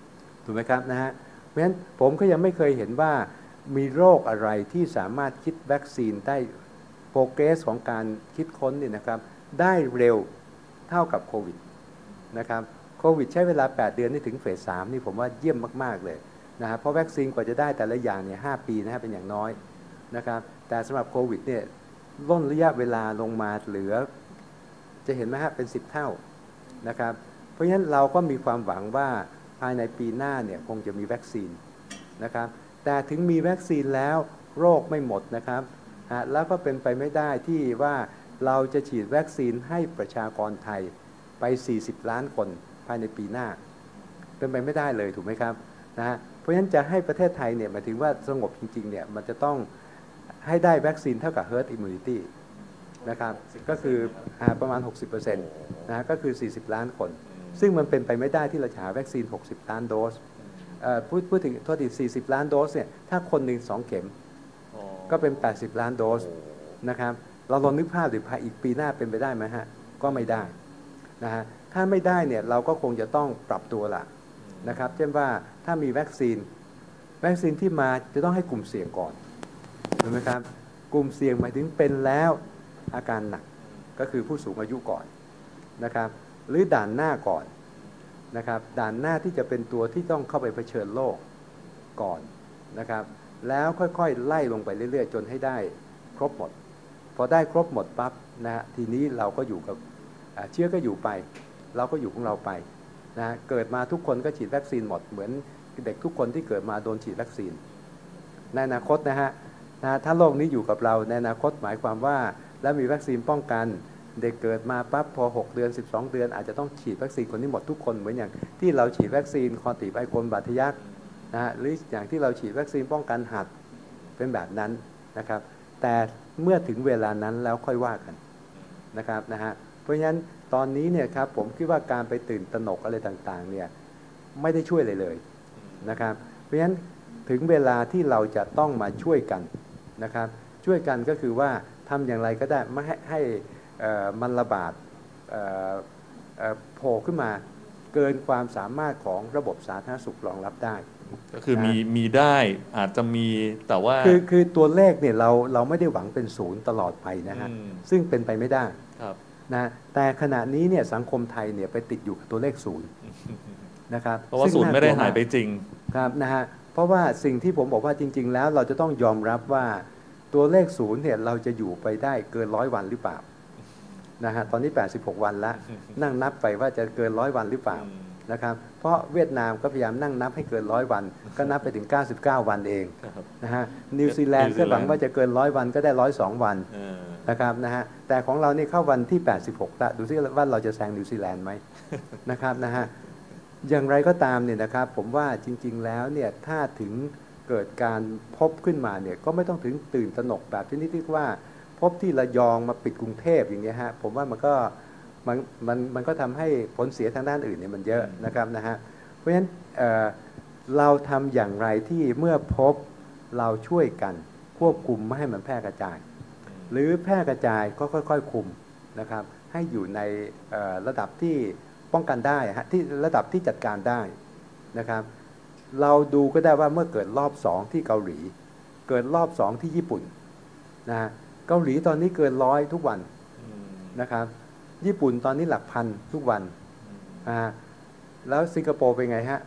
ถูกไหมครับนะฮะเพราะฉะนั้นผมก็ยังไม่เคยเห็นว่ามีโรคอะไรที่สามารถคิดวัคซีนได้โปรเกรสของการคิดค้นเนี่ยนะครับได้เร็วเท่ากับโควิดนะครับโควิดใช้เวลา8 เดือนนี่ถึงเฟส 3นี่ผมว่าเยี่ยมมากๆเลยนะครับเพราะวัคซีนกว่าจะได้แต่ละอย่างเนี่ย5 ปีนะฮะเป็นอย่างน้อยนะครับแต่สำหรับโควิดเนี่ยล่นระยะเวลาลงมาเหลือจะเห็นไหมฮะเป็น10 เท่านะครับเพราะฉะนั้นเราก็มีความหวังว่าภายในปีหน้าเนี่ยคงจะมีวัคซีนนะครับแต่ถึงมีวัคซีนแล้วโรคไม่หมดนะครับแล้วก็เป็นไปไม่ได้ที่ว่าเราจะฉีดวัคซีนให้ประชากรไทยไป40 ล้านคนภายในปีหน้าเป็นไปไม่ได้เลยถูกไหมครับนะฮะเพราะฉะนั้นจะให้ประเทศไทยเนี่ยหมายถึงว่าสงบจริงๆเนี่ยมันจะต้องให้ได้วัคซีนเท่ากับ herd immunity นะครับก็คือประมาณ 60% นะก็คือ40 ล้านคนซึ่งมันเป็นไปไม่ได้ที่เราจะหาวัคซีน60 ล้านโดสพูดถึงโทษที40 ล้านโดสเนี่ยถ้าคนหนึ่ง2 เข็มก็เป็น80 ล้านโดสนะครับเราลองนึกภาพหรือภายอีกปีหน้าเป็นไปได้ไหมฮะก็ไม่ได้นะฮะถ้าไม่ได้เนี่ยเราก็คงจะต้องปรับตัวละนะครับเช่นว่าถ้ามีวัคซีนที่มาจะต้องให้กลุ่มเสี่ยงก่อนถูกไหมครับกลุ่มเสี่ยงหมายถึงเป็นแล้วอาการหนักก็คือผู้สูงอายุก่อนนะครับหรือด่านหน้าก่อนนะครับด่านหน้าที่จะเป็นตัวที่ต้องเข้าไปเผชิญโลกก่อนนะครับแล้วค่อยๆไล่ลงไปเรื่อยๆจนให้ได้ครบหมดพอได้ครบหมดปั๊บนะฮะทีนี้เราก็อยู่กับเชื้อก็อยู่ไปเราก็อยู่ของเราไปนะเกิดมาทุกคนก็ฉีดวัคซีนหมดเหมือนเด็กทุกคนที่เกิดมาโดนฉีดวัคซีนในอนาคตนะฮะถ้าโลกนี้อยู่กับเราในอนาคตหมายความว่าแล้วมีวัคซีนป้องกันเด็กเกิดมาปั๊บพอ6 เดือน12 เดือนอาจจะต้องฉีดวัคซีนคนนี้หมดทุกคนเหมือนอย่างที่เราฉีดวัคซีนคอติไบโคนบาดทะยักนะหรืออย่างที่เราฉีดวัคซีนป้องกันหัดเป็นแบบนั้นนะครับแต่เมื่อถึงเวลานั้นแล้วค่อยว่ากันนะครับนะฮะเพราะฉะนั้นตอนนี้เนี่ยครับผมคิดว่าการไปตื่นตระหนกอะไรต่างๆเนี่ยไม่ได้ช่วยเลยนะครับเพราะฉะนั้นถึงเวลาที่เราจะต้องมาช่วยกันนะครับช่วยกันก็คือว่าทำอย่างไรก็ได้ไม่ให้มันระบาดโผล่ขึ้นมาเกินความสามารถของระบบสาธารณสุขรองรับได้ก็คือมีได้อาจจะมีแต่ว่าคือตัวเลขเนี่ยเราไม่ได้หวังเป็นศูนย์ตลอดไปนะฮะซึ่งเป็นไปไม่ได้นะแต่ขณะนี้เนี่ยสังคมไทยเนี่ยไปติดอยู่กับตัวเลขศูนย์นะครับเพราะว่าศูนย์ไม่ได้หายไปจริงครับนะฮะเพราะว่าสิ่งที่ผมบอกว่าจริงๆแล้วเราจะต้องยอมรับว่าตัวเลขศูนย์เนี่ยเราจะอยู่ไปได้เกิน100 วันหรือเปล่านะฮะตอนนี้86 วันแล้วนั่งนับไปว่าจะเกิน100 วันหรือเปล่านะครับเพราะเวียดนามก็พยายามนั่งนับให้เกิน100 วันก็นับไปถึง99 วันเองนะฮะนิวซีแลนด์ก็หวังว่าจะเกิน100 วันก็ได้102 วันนะครับนะฮะแต่ของเรานี่เข้าวันที่86แล้วดูซิว่าเราจะแซงนิวซีแลนด์ไหมนะครับนะฮะอย่างไรก็ตามเนี่ยนะครับผมว่าจริงๆแล้วเนี่ยถ้าถึงเกิดการพบขึ้นมาเนี่ยก็ไม่ต้องถึงตื่นตระหนกแบบที่นี่ที่ว่าพบที่ระยองมาปิดกรุงเทพอย่างเงี้ยฮะผมว่ามันก็ทำให้ผลเสียทางด้านอื่นเนี่ยมันเยอะนะครับนะฮะเพราะฉะนั้นเราทำอย่างไรที่เมื่อพบเราช่วยกันควบคุมไม่ให้มันแพร่กระจายหรือแพร่กระจายก็ค่อยๆคุมนะครับให้อยู่ในระดับที่ป้องกันได้ฮะที่ระดับที่จัดการได้นะครับเราดูก็ได้ว่าเมื่อเกิดรอบ2ที่เกาหลีเกิดรอบ2ที่ญี่ปุ่นนะฮะเกาหลีตอนนี้เกิน100ทุกวันนะครับญี่ปุ่นตอนนี้หลักพันทุกวันแล้วสิงคโปร์เป็นไงฮะ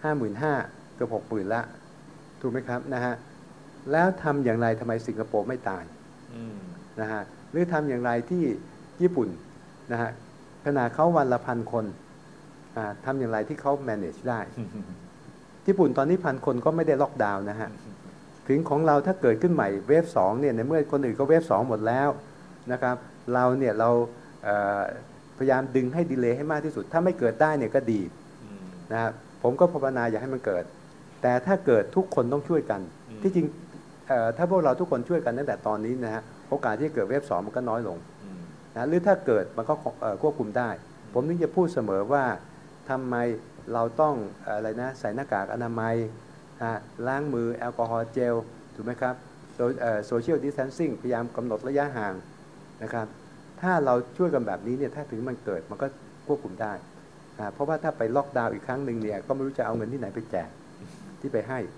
55,000 เกือบ 60,000 ละถูกไหมครับนะฮะแล้วทำอย่างไรทำไมสิงคโปร์ไม่ตายนะฮะหรือทำอย่างไรที่ญี่ปุ่นนะฮะขนาดเขาวันละ1,000 คนทำอย่างไรที่เขา manage ได้ญี่ปุ่นตอนนี้1,000 คนก็ไม่ได้ล็อกดาวน์นะฮะถึงของเราถ้าเกิดขึ้นใหม่เวฟ2เนี่ยในเมื่อคนอื่นก็เวฟ2หมดแล้วนะครับเราเนี่ยเราพยายามดึงให้ดีเลย์ให้มากที่สุดถ้าไม่เกิดได้เนี่ยก็ดีนะครับผมก็ภาวนาอยากให้มันเกิดแต่ถ้าเกิดทุกคนต้องช่วยกันที่จริงถ้าพวกเราทุกคนช่วยกันตั้งแต่ตอนนี้นะฮะโอกาสที่จะเกิดเวฟ2มันก็น้อยลงนะหรือถ้าเกิดมันก็ควบคุมได้ผมนึกจะพูดเสมอว่าทำไมเราต้องอะไรนะใส่หน้ากากอนามัยล้างมือแอลกอฮอล์เจลถูกไหมครับโซเชียลดิสแทนซิ่งพยายามกำหนดระยะห่างนะครับถ้าเราช่วยกันแบบนี้เนี่ยถ้าถึงมันเกิดมันก็ควบคุมได้เพราะว่าถ้าไปล็อกดาวน์อีกครั้งหนึ่งเนี่ยก็ไม่รู้จะเอาเงินที่ไหนไปแจกที่ไปให้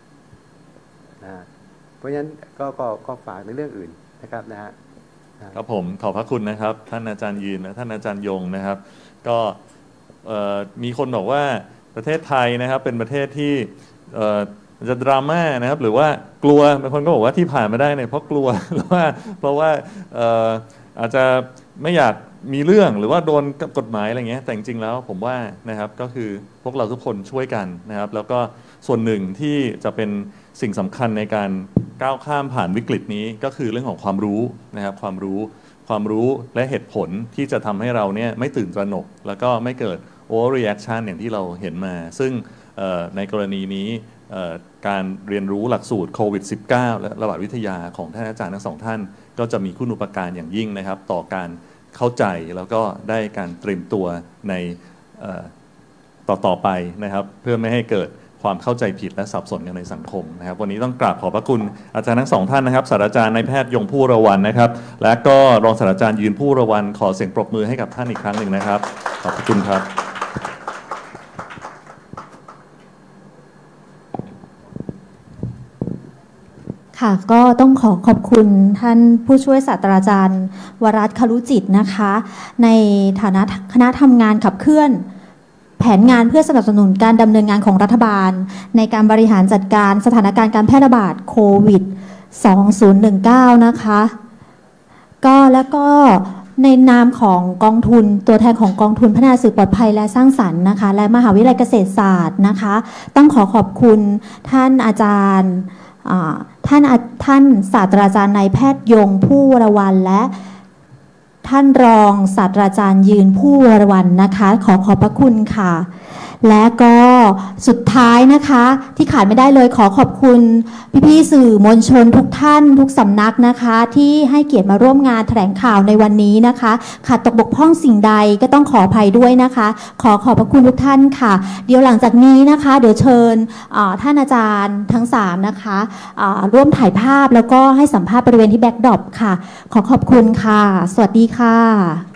เพราะฉะนั้นก็ฝากในเรื่องอื่นนะครับนะฮะครับผมขอบพระคุณนะครับท่านอาจารย์ยืนและท่านอาจารย์ยงนะครับก็มีคนบอกว่าประเทศไทยนะครับเป็นประเทศที่จะดราม่านะครับหรือว่ากลัวบางคนก็บอกว่าที่ผ่านมาได้เนี่ยเพราะกลัวหรือว่าเพราะว่าอาจจะไม่อยากมีเรื่องหรือว่าโดนกฎหมายอะไรเงี้ยแต่จริงๆแล้วผมว่านะครับก็คือพวกเราทุกคนช่วยกันนะครับแล้วก็ส่วนหนึ่งที่จะเป็นสิ่งสำคัญในการก้าวข้ามผ่านวิกฤตนี้ก็คือเรื่องของความรู้นะครับความรู้และเหตุผลที่จะทำให้เราเนี่ยไม่ตื่นตระหนกแล้วก็ไม่เกิด overreaction อย่างที่เราเห็นมาซึ่งในกรณีนี้การเรียนรู้หลักสูตรโควิด -19 และระบาดวิทยาของท่านอาจารย์ทั้งสองท่านก็จะมีคุณูปการอย่างยิ่งนะครับต่อการเข้าใจแล้วก็ได้การเตรียมตัวในต่อไปนะครับเพื่อไม่ให้เกิดความเข้าใจผิดและสับสนกันในสังคมนะครับวันนี้ต้องกราบขอบพระคุณอาจารย์ทั้งสองท่านนะครับศาสตราจารย์นายแพทย์ยงผู้ระวันนะครับและก็รองศาสตราจารย์ยืนผู้ระวันขอเสียงปรบมือให้กับท่านอีกครั้งหนึ่งนะครับขอบพระคุณครับค่ะก็ต้องขอบคุณท่านผู้ช่วยศาสตราจารย์วรัตน์ ครุจิตนะคะในฐานะคณะทำงานขับเคลื่อนแผนงานเพื่อสนับสนุนการดำเนินงานของรัฐบาลในการบริหารจัดการสถานการณ์การแพร่ระบาดโควิด 2019 นะคะแล้วก็ในนามของกองทุนตัวแทนของกองทุนพัฒนาสื่อปลอดภัยและสร้างสรรค์นะคะและมหาวิทยาลัยเกษตรศาสตร์นะคะต้องขอบคุณท่านอาจารย์ท่านศาสตราจารย์นายแพทย์ยงผู้วรวรรณและท่านรองศาสตราจารย์ยืนผู้วรวรรณนะคะขอบพระคุณค่ะและก็สุดท้ายนะคะที่ขาดไม่ได้เลยขอบคุณพี่ๆสื่อมวลชนทุกท่านทุกสำนักนะคะที่ให้เกียรติมาร่วมงานแถลงข่าวในวันนี้นะคะขาดตกบกพร่องสิ่งใดก็ต้องขออภัยด้วยนะคะขอบพระคุณทุกท่านค่ะเดี๋ยวหลังจากนี้นะคะเดี๋ยวเชิญท่านอาจารย์ทั้ง3นะคะร่วมถ่ายภาพแล้วก็ให้สัมภาษณ์บริเวณที่แบ็คดรอปค่ะขอบคุณค่ะสวัสดีค่ะ